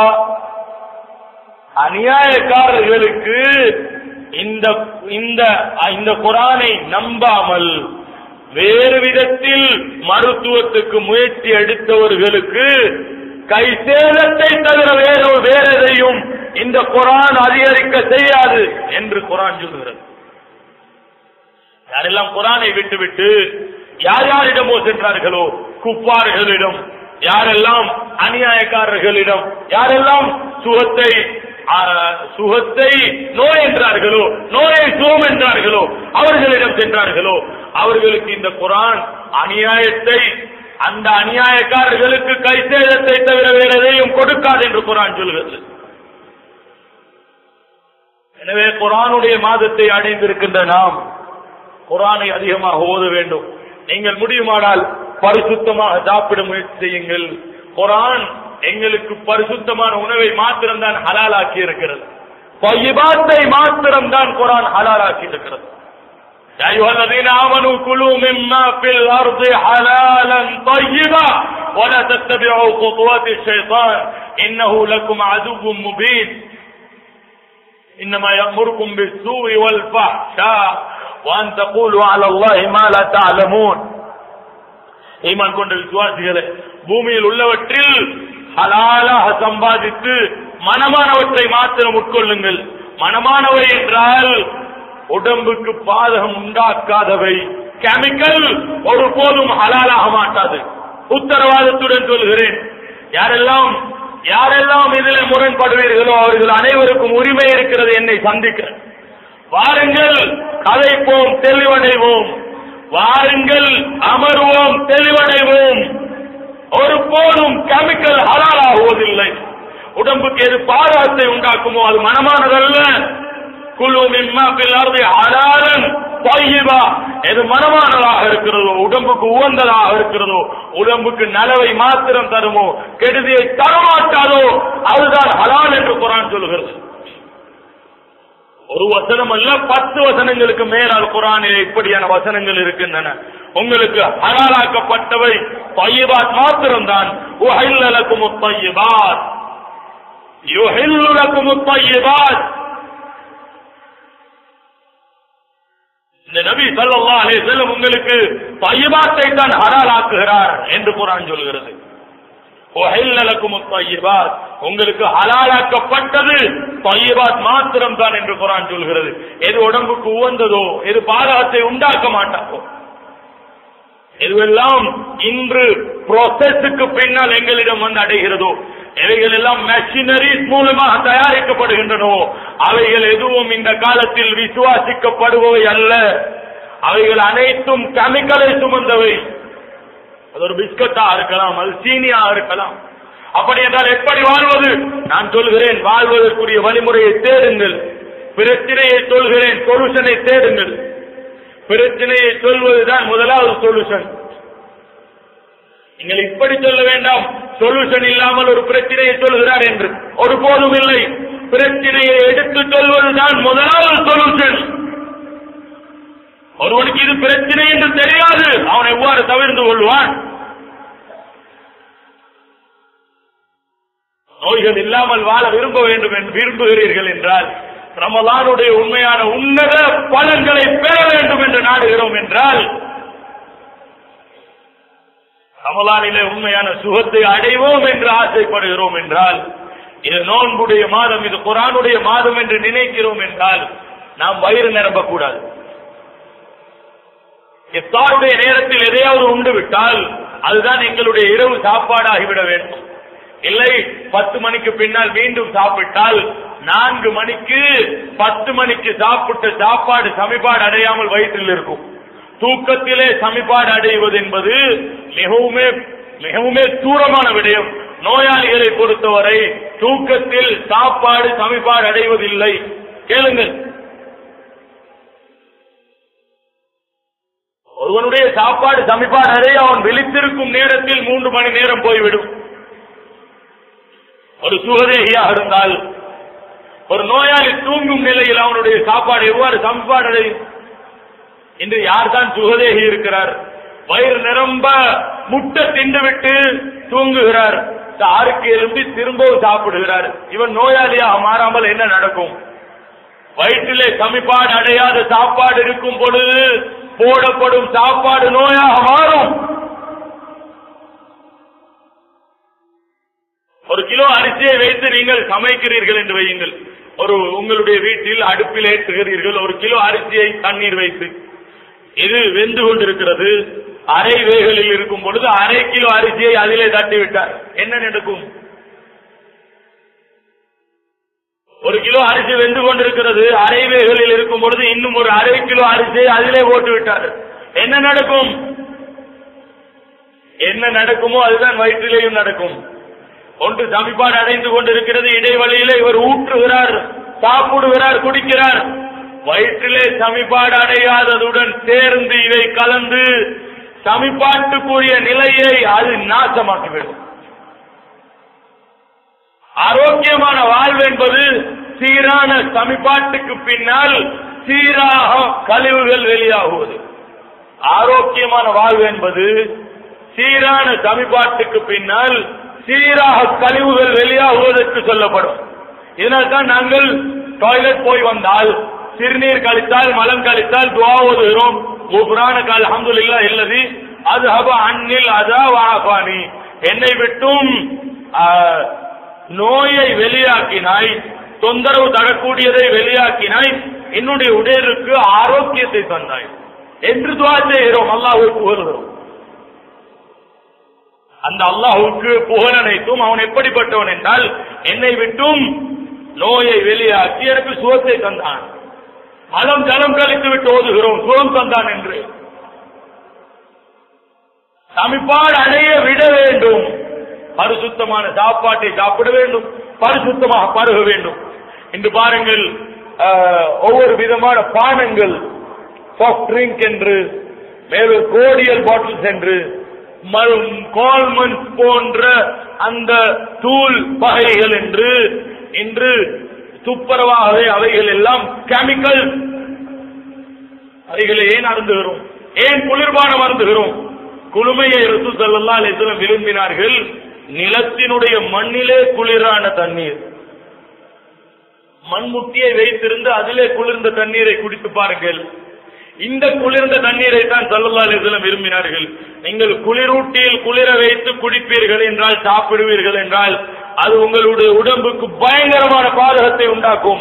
அநியாயக்காரர்களுக்கு இந்த இந்த இந்த குர்ஆனை நம்பாமல் வேறு விதத்தில் மருத்துவத்துக்கு முயற்சி எடுத்தவர்களுக்கு கை சேதத்தை தவிர வேறு வேற எதையும் இந்த குர்ஆன் அதிகரிக்க செய்யாது என்று குர்ஆன் சொல்கிறது. யாரெல்லாம் குர்ஆனை விட்டுவிட்டு யார் யாரிடமோ சென்றார்களோ, குப்பார்களிடம், யாரெல்லாம் அநியாயக்காரர்களிடம், யாரெல்லாம் சுகத்தை சுகத்தை நோய் என்றார்களோ, நோயை சுகம் என்றார்களோ, அவர்களிடம் சென்றார்களோ, அவர்களுக்கு இந்த குர்ஆன் அநியாயத்தை, அந்த அநியாயக்காரர்களுக்கு கைசேதத்தை தவிர வேற எதையும் கொடுக்காது என்று குர்ஆன் சொல்கிறது. எனவே குர்ஆனுடைய மாதத்தை அடைந்திருக்கின்ற நாம் குர்ஆனை அதிகமாக ஓத வேண்டும். நீங்கள் முடியுமானால் பரிசுத்தமாக சாப்பிட முயற்சி செய்யுங்கள். குர்ஆன் எங்களுக்கு பரிசுத்தமான உணவை மாத்திரம்தான் ஹலாலாக்கி இருக்கிறது. தய்யிபாத்தை மாத்திரம்தான் குர்ஆன் ஹலாலாக்கி இருக்கிறது. யா அய்யுஹல்லதீன ஆமனூ குலூ மிம்மா ஃபில் அர்தி ஹலாலன் தய்யிபா வலா தத்தபிஉ குதுவாத்தி ஷைத்தான் இன்னஹு லக்கும் அதுவ்வும் முபீன் இன்னமா யஅமுருக்கும் பிஸ்ஸூஇ வல் ஃபஹ்ஷா வஅன் தகூலு அலல்லாஹி மா லா தஅலமூன். ஈமான் கொண்ட விசுவாசிகளே, பூமியில் உள்ளவற்றில் ஹலாலாக சம்பாதித்து மனமானவற்றை மாத்திரம் உட்கொள்ளுங்கள். மனமானவை என்றால் உடம்புக்கு பாதகம் உண்டாக்காதவை. கெமிக்கல் ஒருபோதும் ஹலாலாக மாட்டாது. உத்தரவாதத்துடன் சொல்கிறேன். யாரெல்லாம் யாரெல்லாம் இதில் முரண்படுவீர்களோ அவர்கள் அனைவருக்கும் உரிமை இருக்கிறது என்னை சந்திக்க. வாருங்கள், கதைப்போம், தெளிவடைவோம். வாருங்கள், அமர்வோம், தெளிவடைவோம். ஒருபோதும் கெமிக்கல் ஹலாலாகுவதில்லை. உடம்புக்கு எது பாதகத்தை உண்டாக்குமோ அது மனமானதல்ல. குலு மிம்மா ஃபில் அர்தி ஹலாலன் தய்யிபா, எது மனமானதாக இருக்கிறதோ, உடம்புக்கு உகந்ததாக இருக்கிறதோ, உடம்புக்கு நலவை மாத்திரம் தருமோ, கெடுதியை தரமாட்டாதோ, அதுதான் ஹலால் என்று குர்ஆன் சொல்கிறது. ஒரு வசனம் அல்ல, பத்து வசனங்களுக்கு மேலால் குர்ஆனில் இப்படியான வசனங்கள் இருக்கின்றன. உங்களுக்கு ஹலாலாக்கப்பட்டவை தய்யிபாத் மாத்திரம்தான். உஹில்ல லகுமுத் தய்யிபாத், யுஹில்லு லகுமுத் தய்யிபாத். இந்த நபி ஸல்லல்லாஹு அலைஹி வஸல்லம் உங்களுக்கு தய்யிபாத்தை தான் ஹலாலாக்குகிறார் என்று குர்ஆன் சொல்கிறது. உஹில்ல லகுமுத் தய்யிபாத், உங்களுக்கு ஹலாலாக்கப்பட்டது தய்யிபாத் மாத்திரம் தான் என்று குர்ஆன் சொல்கிறது. எது உடம்புக்கு உகந்ததோ, எது பாதகத்தை உண்டாக்க மாட்டாதோ, எதுவெல்லாம் இன்று ப்ரோசஸுக்கு பின்னால் எங்களிடம் வந்து அடைகிறதோ, எவைகள் எல்லாம் மெஷினரிஸ் மூலமாக தயாரிக்கப்படுகின்றனோ, அவைகள் எதுவும் இந்த காலத்தில் விசுவாசிக்கப்படுபவை அல்ல. அவைகள் அனைத்தும் கெமிக்கலை சுமந்தவை. அது ஒரு பிஸ்கட்டாக இருக்கலாம், அது சீனியாக இருக்கலாம். அப்படி என்றால் எப்படி வாழ்வது? நான் சொல்கிறேன், வாழ்வதற்குரிய வழிமுறையை தேடுங்கள். பிரச்சனையை சொல்கிறேன், சொல்யூஷனை தேடுங்கள். பிரச்சனையை சொல்வதுதான் முதலாவது சொல்யூஷன். நீங்கள் இப்படி சொல்ல வேண்டாம், சொல்யூஷன் இல்லாமல் ஒரு பிரச்சனையை சொல்கிறார் என்று. ஒருபோதும் இல்லை. பிரச்சனையை எடுத்து சொல்வதுதான் முதலாவது சொல்யூஷன். ஒருவனுக்கு இது பிரச்சனை என்று தெரியாது, அவன் எவ்வாறு தவிர்த்து கொள்வான்? நோய்கள் இல்லாமல் வாழ விரும்ப வேண்டும் என்று விரும்புகிறீர்கள் என்றால், ரமலானுடைய உண்மையான உன்னத பலன்களை பெற வேண்டும் என்று நாடுகிறோம் என்றால், ரமலானிலே உண்மையான சுகத்தை அடைவோம் என்று ஆசைப்படுகிறோம் என்றால், இது நோன்புடைய மாதம், இது குர்ஆனுடைய மாதம் என்று நினைக்கிறோம் என்றால், நாம் வயிறு நிரம்பக்கூடாது. இஃப்தாருடைய நேரத்தில் எதையாவது உண்டு விட்டால் அதுதான் எங்களுடைய இரவு சாப்பாடாகிவிட வேண்டும். இல்லை, பத்து மணிக்கு பின்னால் மீண்டும் சாப்பிட்டால் நான்கு மணிக்கு பத்து மணிக்கு சாப்பிட்ட சாப்பாடு சமிபாடு அடையாமல் வயிற்றில் இருக்கும். தூக்கத்திலே சமிபாடு அடைவது என்பது மிகவும் மிகவும் தூரமான விடயம். நோயாளிகளை பொறுத்தவரை தூக்கத்தில் சாப்பாடு சமிபாடு அடைவதில்லை. கேளுங்கள், ஒருவனுடைய சாப்பாடு சமிபாடு அடைய அவன் விழித்திருக்கும் நேரத்தில் மூன்று மணி நேரம் போய்விடும். ஒரு சுகதேகியாக இருந்தால் ஒரு நோயாளி தூங்கும் நிலையில் அவனுடைய சாப்பாடு எவ்வாறு சமன்பாடு அடையும்? இன்று யார் தான் சுகதேகி இருக்கிறார்? வயிறு நிரம்ப முட்டை தின்றுவிட்டு தூங்குகிறார், ஆறுக்கு எழும்பி திரும்பவும் சாப்பிடுகிறார். இவன் நோயாளியாக மாறாமல் என்ன நடக்கும்? வயிற்றிலே சமன்பாடு அடையாத சாப்பாடு இருக்கும் பொழுது போடப்படும் சாப்பாடு நோயாக மாறும். ஒரு கிலோ அரிசியை வைத்து நீங்கள் சமைக்கிறீர்கள் என்று வையுங்கள். ஒரு உங்களுடைய வீட்டில் அடுப்பில் ஏற்றுகிறீர்கள் ஒரு கிலோ அரிசியை தண்ணீர் வைத்து, இது வெந்து கொண்டிருக்கிறது. அரை வேகலில் இருக்கும் பொழுது அரை கிலோ அரிசியை அதிலே தட்டிவிட்டார், என்ன நடக்கும்? ஒரு கிலோ அரிசி வெந்து கொண்டிருக்கிறது, அரை வேகலில் இருக்கும் பொழுது இன்னும் ஒரு அரை கிலோ அரிசியை அதிலே போட்டு விட்டார், என்ன நடக்கும்? என்ன நடக்குமோ அதுதான் வயிற்றிலேயும் நடக்கும். ஒன்று சமன்பாடு அடைந்து கொண்டிருக்கிறது, இடைவெளியிலே இவர் ஊற்றுகிறார், சாப்பிடுகிறார், குடிக்கிறார். வயிற்றிலே சமன்பாடு அடையாததுடன் சேர்ந்து இதை கலந்து சமன்பாட்டுக்குரிய நிலையை அது நாசமாக்கிவிடும். ஆரோக்கியமான வாழ்வு என்பது சீரான சமன்பாட்டுக்கு பின்னால் சீராக கழிவுகள் வெளியாகுவது. ஆரோக்கியமான வாழ்வு என்பது சீரான சமன்பாட்டுக்கு பின்னால் சீராக கழிவுகள் வெளியாகுவதற்கு சொல்லப்படும். இதனால் தான் நாங்கள் டாய்லெட் போய் வந்தால், சிறுநீர் கழித்தால், மலம் கழித்தால் துஆ ஓதுகிறோம். குஃப்ரானக அல்ஹம்துலில்லாஹ் இல்லதி அஸ்ஹப அன்னில் அதா வஅஃபானி, என்னை விட்டும் நோயை வெளியாக்கினாய், தொந்தரவு தரக்கூடியதை வெளியாக்கினாய், என்னுடைய உடலுக்கு ஆரோக்கியத்தை தந்தாய் என்று துஆ செய்கிறோம், அல்லாஹ்வுக்கு புகழுகிறோம். அந்த அல்லாஹ்வுக்கு புகழ் அனைத்தும் அவன் எப்படிப்பட்டவன் என்றால், என்னை விட்டும் நோயை வெளியாக்கி எனக்கு சுகத்தை தந்தான். மலம் ஜலம் கழித்து விட்டு ஓதுகிறோம், சுகம் தந்தான் என்று. சமன்பாடு அடைய விட வேண்டும். பரிசுத்தமான சாப்பாட்டை சாப்பிட வேண்டும், பரிசுத்தமாக பருக வேண்டும். இன்று பாருங்கள், ஒவ்வொரு விதமான பானங்கள், சாஃப்ட் ட்ரிங்க் என்று, மேலும் கோடியல் பாட்டில்ஸ் என்று, கோல்மன் போன்ற அந்த தூள் வகைகள் என்று, இன்று துப்புரவாகவே அவைகள் எல்லாம் கெமிக்கல். அவைகளை ஏன் அருந்துகிறோம்? ஏன் குளிர்பானம் அருந்துகிறோம்? குளுமையை ரசூல் ஸல்லல்லாஹு அலைஹி வஸல்லம் விரும்பினார்கள். நிலத்தினுடைய மண்ணிலே குளிரான தண்ணீர், மண்முட்டியை வைத்திருந்து அதிலே குளிர்ந்த தண்ணீரை குடித்து பாருங்கள். இந்த குளிர்ந்த தண்ணீரை தான் ஸல்லல்லாஹு அலைஹி வஸல்லம் விரும்பினார்கள். நீங்கள் குளிரூட்டியில் குளிர வைத்து குடிப்பீர்கள் என்றால், சாப்பிடுவீர்கள் என்றால், அது உங்களுடைய உடம்புக்கு பயங்கரமான பாதகத்தை உண்டாக்கும்.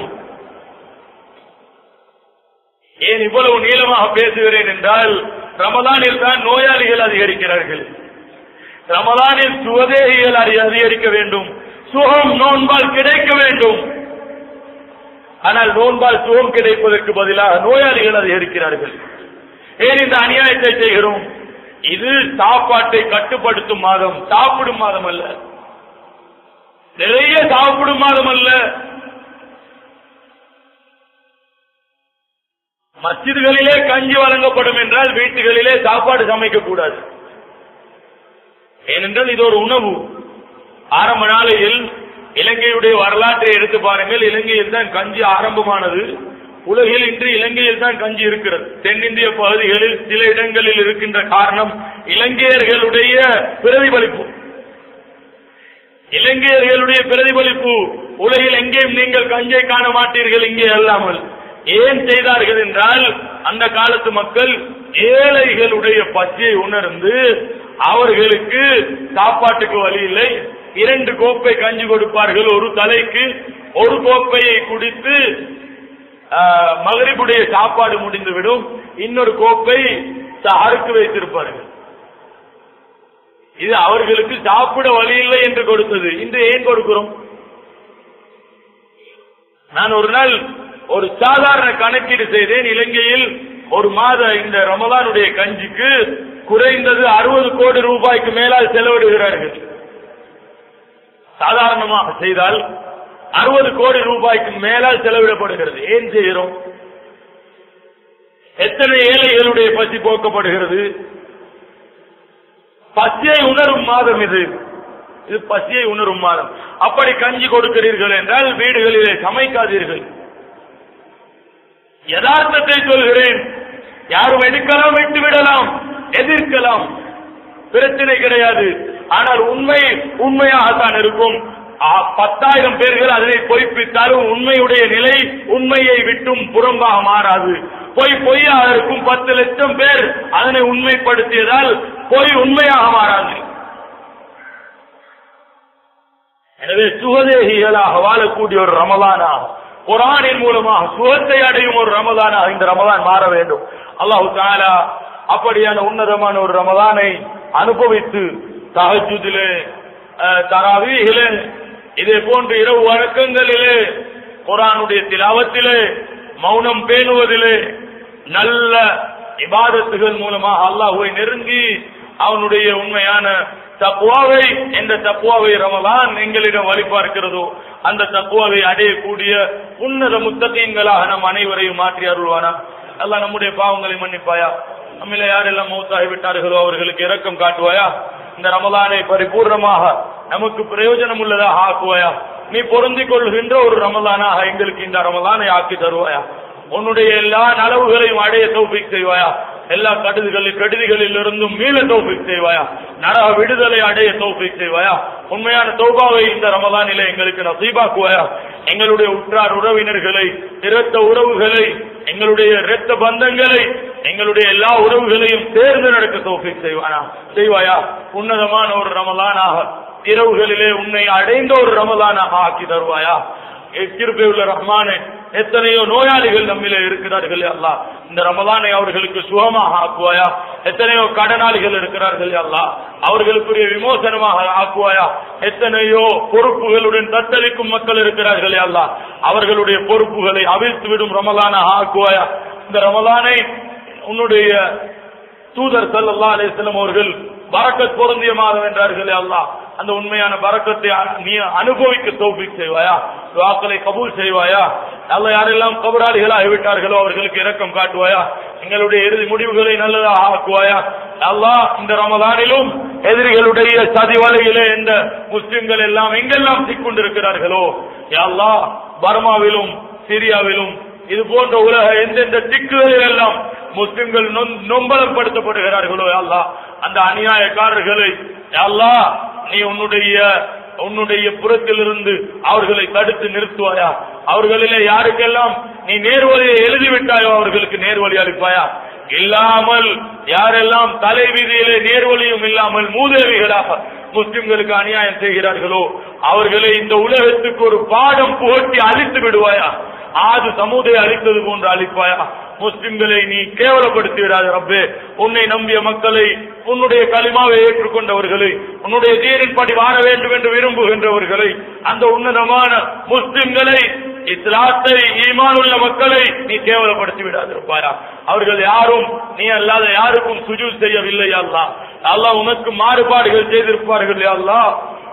ஏன் இவ்வளவு நீளமாக பேசுகிறேன் என்றால், ரமலானில் தான் நோயாளிகள் அதிகரிக்கிறார்கள். ரமலானில் சுகதேகிகள் அதிகரிக்க வேண்டும், சுகம் நோன்பால் கிடைக்க வேண்டும். ஆனால் நோன்பால் சுகம் கிடைப்பதற்கு பதிலாக நோயாளிகள் அதிகரிக்கிறார்கள். ஏன் இந்த அநியாயத்தை செய்கிறோம்? இது சாப்பாட்டை கட்டுப்படுத்தும் மாதம், சாப்பிடும் மாதம் அல்ல. நிறைய சாப்பிடும் மாதம் அல்ல. மஸ்ஜிதுகளிலே கஞ்சி வழங்கப்படும் என்றால் வீட்டுகளிலே சாப்பாடு சமைக்க கூடாது. ஏனென்றால் இது ஒரு உணவு. ஆரம்ப நாளையில் இலங்கையுடைய வரலாற்றை எடுத்து பாருங்கள். இலங்கையில் தான் கஞ்சி ஆரம்பமானது. உலகில் இன்று இலங்கையில் தான் கஞ்சி இருக்கிறது. தென்னிந்திய பகுதிகளில் சில இடங்களில் இருக்கின்ற காரணம் இலங்கையர்களுடைய பிரதிபலிப்பு. இலங்கையர்களுடைய பிரதிபலிப்பு. உலகில் எங்கேயும் நீங்கள் கஞ்சை காண மாட்டீர்கள், இங்கே அல்லாமல். ஏன் செய்தார்கள் என்றால், அந்த காலத்து மக்கள் ஏழைகளுடைய பசியை உணர்ந்து அவர்களுக்கு சாப்பாட்டுக்கு வழி இல்லை, இரண்டு கோப்பை கஞ்சி கொடுப்பார்கள். ஒரு தலைக்கு ஒரு கோப்பையை குடித்து மகரிபுடைய சாப்பாடு முடிந்துவிடும், இன்னொரு கோப்பை சஹருக்கு வைத்திருப்பார்கள். இது அவர்களுக்கு சாப்பிட வழி இல்லை என்று கொடுத்தது. இன்று ஏன் கொடுக்கிறோம்? நான் ஒரு நாள் ஒரு சாதாரண கணக்கீடு செய்தேன். இலங்கையில் ஒரு மாத இந்த ரமலானுடைய கஞ்சிக்கு குறைந்தது அறுபது கோடி ரூபாய்க்கு மேலால் செலவிடுகிறார்கள். சாதாரணமாக செய்தால் அறுபது கோடி ரூபாய்க்கு மேலால் செலவிடப்படுகிறது. ஏன் செய்கிறோம்? எத்தனை ஏழைகளுடைய பசி போக்கப்படுகிறது? பசியை உணரும் மாதம் இது. இது பசியை உணரும் மாதம். அப்படி கஞ்சி கொடுக்கிறீர்கள் என்றால் வீடுகளிலே சமைக்காதீர்கள். யதார்த்தத்தை சொல்கிறேன். யாரும் எடுக்கலாம், விட்டு விடலாம், எதிர்க்கலாம், பிரச்சனை கிடையாது. ஆனால் உண்மை உண்மையாகத்தான் இருக்கும். பத்தாயிரம் பேர்கள் அதனை பொய்ப்பித்தாலும் உண்மையுடைய நிலை உண்மையை விட்டும் புறம்பாக மாறாது. பொய் பொய்யாக இருக்கும். பத்து லட்சம் பேர் அதனை உண்மைப்படுத்தியதால் பொய் உண்மையாக மாறாது. எனவே சுகதேகிகளாக வாழக்கூடிய ஒரு ரமலானாக, குர்ஆனின் மூலமாக சுகத்தை அடையும் ஒரு ரமலானாக இந்த ரமலான் மாற வேண்டும். அல்லாஹ் தஆலா அப்படியான உன்னதமான ஒரு ரமலானை அனுபவித்து தஹஜ்ஜுதிலே, தராவீஹிலே, இதே போன்ற இரவு வணக்கங்களிலே, குர்ஆனுடைய திலாவத்திலே, மௌனம் பேணுவதிலே, நல்ல இபாதத்துகள் மூலமாக அல்லாஹ்வை நெருங்கி அவனுடைய உண்மையான தக்வாவை, என்ற தக்வாவை ரமலான் எங்களிடம் வழிபார்க்கிறதோ அந்த தக்வாவை அடையக்கூடிய உன்னத முத்தகீன்களாக நம் அனைவரையும் மாற்றி அருள்வானா. அல்லாஹ் நம்முடைய பாவங்களை மன்னிப்பாயா. நம்மள யாரெல்லாம் மௌத்தாகி விட்டார்களோ அவர்களுக்கு இரக்கம் காட்டுவாயா. இந்த ரமலானை பரிபூர்ணமாக நமக்கு பிரயோஜனம் உள்ளதாக ஆக்குவாயா. நீ பொருந்திக் கொள்கின்ற ஒரு ரமலானாக எங்களுக்கு இந்த ரமலானை ஆக்கி தருவாயா. உன்னுடைய எல்லா நலவுகளையும் அடைய தௌஃபீக் செய்வாயா. எல்லா கடுதிகளில் கெடுதிகளில் இருந்தும் மீள தௌஃபீக் செய்வாயா. நரக விடுதலை அடைய தௌஃபீக் செய்வாயா. உண்மையான தௌபாவை இந்த ரமலானிலே எங்களுக்கு நசீபாக்குவாயா. எங்களுடைய உற்றார் உறவினர்களை, இரத்த உறவுகளை, எங்களுடைய இரத்த பந்தங்களை, எங்களுடைய எல்லா உறவுகளையும் தேர்ந்து நடக்க தௌஃபீக் செய்வானா செய்வாயா. உன்னதமான ஒரு ரமலானாக, இரவுகளிலே உன்னை அடைந்த ஒரு ரமலானாக ஆக்கி தருவாயா. கிருபையுள்ள ரஹ்மானே, எத்தனையோ நோயாளிகள் நம்மிலே இருக்கிறார்கள் அல்லாஹ், இந்த ரமலானை அவர்களுக்கு சுகமாக ஆக்குவாயா. எத்தனையோ கடனாளிகள் இருக்கிறார்கள் அல்லாஹ், அவர்களுக்குரிய விமோசனமாக ஆக்குவாயா. எத்தனையோ பொறுப்புகளுடன் தத்தளிக்கும் மக்கள் இருக்கிறார்கள் அல்லாஹ், அவர்களுடைய பொறுப்புகளை அவிழ்த்து விடும் ரமலானாக ஆக்குவாயா. இந்த ரமலானை உன்னுடைய தூதர் ஸல்லல்லாஹு அலைஹி வஸல்லம் அவர்கள் பரக்கத் பொருந்திய மாதம் என்றார்களே அல்லாஹ், அந்த உண்மையான பரக்கத்தை நீ அனுபவிக்க தௌஃபீக் செய்வாயா. துஆக்களை கபூல் செய்வாயா. அல்லாஹ் யாரெல்லாம் கபராளிகளாகி விட்டார்களோ அவர்களுக்கு இரக்கம் காட்டுவாயா. எங்களுடைய இறுதி முடிவுகளை நல்லதாக ஆக்குவாயா. அல்லாஹ் இந்த ரமலானிலும் எதிரிகளுடைய சதி வலையிலே இந்த முஸ்லிம்கள் எல்லாம் எங்கெல்லாம் சிக்கொண்டிருக்கிறார்களோ யா அல்லாஹ், பர்மாவிலும் சிரியாவிலும் இது போன்ற உலக எந்தெந்த திக்குகளில் எல்லாம் முஸ்லிம்கள் நொம்பலப்படுத்தப்படுகிறார்களோ அல்லாஹ், அந்த அநியாயக்காரர்களை அல்லாஹ் நீ உன்னுடைய உன்னுடைய புறத்திலிருந்து அவர்களை தடுத்து நிறுத்துவாயா. அவர்களிலே யாருக்கெல்லாம் நீ நேர்வழியை எழுதிவிட்டாயோ அவர்களுக்கு நேர்வழி அளிப்பாயா. இல்லாமல் யாரெல்லாம் தலைவிதியிலே நேர்வழியும் இல்லாமல் மூதேவிகளாக முஸ்லிம்களுக்கு அநியாயம் செய்கிறார்களோ அவர்களை இந்த உலகத்துக்கு ஒரு பாடம் புகட்டி அழித்து விடுவாயா. ஆது சமூகத்தை அழித்தது போன்று அழிப்பாயா. முஸ்லிம்களை நீ கேவலப்படுத்தி விடாத ரப்பே. உன்னை நம்பிய மக்களை, உன்னுடைய கலிமாவை ஏற்றுக்கொண்டவர்களை, உன்னுடைய தீனின்படி வாழ வேண்டும் என்று விரும்புகின்றவர்களை, அந்த உன்னதமான முஸ்லிம்களை, இஸ்லாத்தை, ஈமான் உள்ள மக்களை நீ கேவலப்படுத்தி விடாதிருப்பாயா. அவர்கள் யாரும் நீ அல்லாத யாருக்கும் சுஜூத் செய்யவில்லை அல்லாஹ். அல்லாஹ் உனக்கு மாறுபாடுகள் செய்திருப்பார்கள் அல்லாஹ்.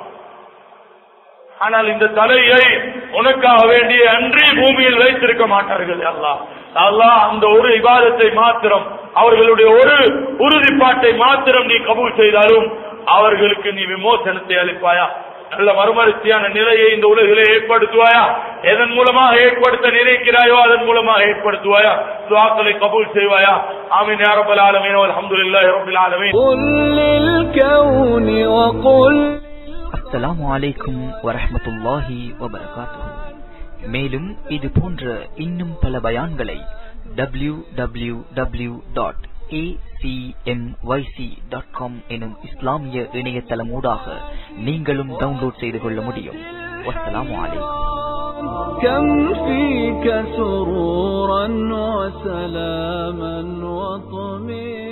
ஆனால் இந்த தலையை உனக்காக வேண்டிய அன்றி பூமியில் வைத்திருக்க மாட்டார்கள் அல்லாஹ். அல்லாஹ் அந்த ஒரு இபாதத்தை மாத்திரம், அவர்களுடைய ஒரு உறுதிப்பாட்டை மாத்திரம் நீ கபூல் செய்தாலும் அவர்களுக்கு நீ விமோசனத்தை அளிப்பாயா. நல்ல மறுமலர்ச்சியான நிலையை இந்த உலகிலே ஏற்படுத்துவாயா. எதன் மூலமாக ஏற்படுத்த நினைக்கிறாயோ அதன் மூலமாக ஏற்படுத்துவாயா. துஆக்களை கபூல் செய்வாயா. ஆமீன் யா ரப்பல் ஆலமீன். வல்ஹம்துலில்லாஹி ரப்பில் ஆலமீன். அஸ்ஸலாமு அலைக்கும் வரஹ்மத்துல்லாஹி வபரகாத்துஹு. மேலும் இது போன்ற இன்னும் பல பயான்களை W W W dot A C M Y C dot com எனும் இஸ்லாமிய இணையதளமூடாக நீங்களும் டவுன்லோட் செய்து கொள்ள முடியும். வஸ்ஸலாமு அலைக்கும். كم فيك سرورا وسلاما وطمئنانا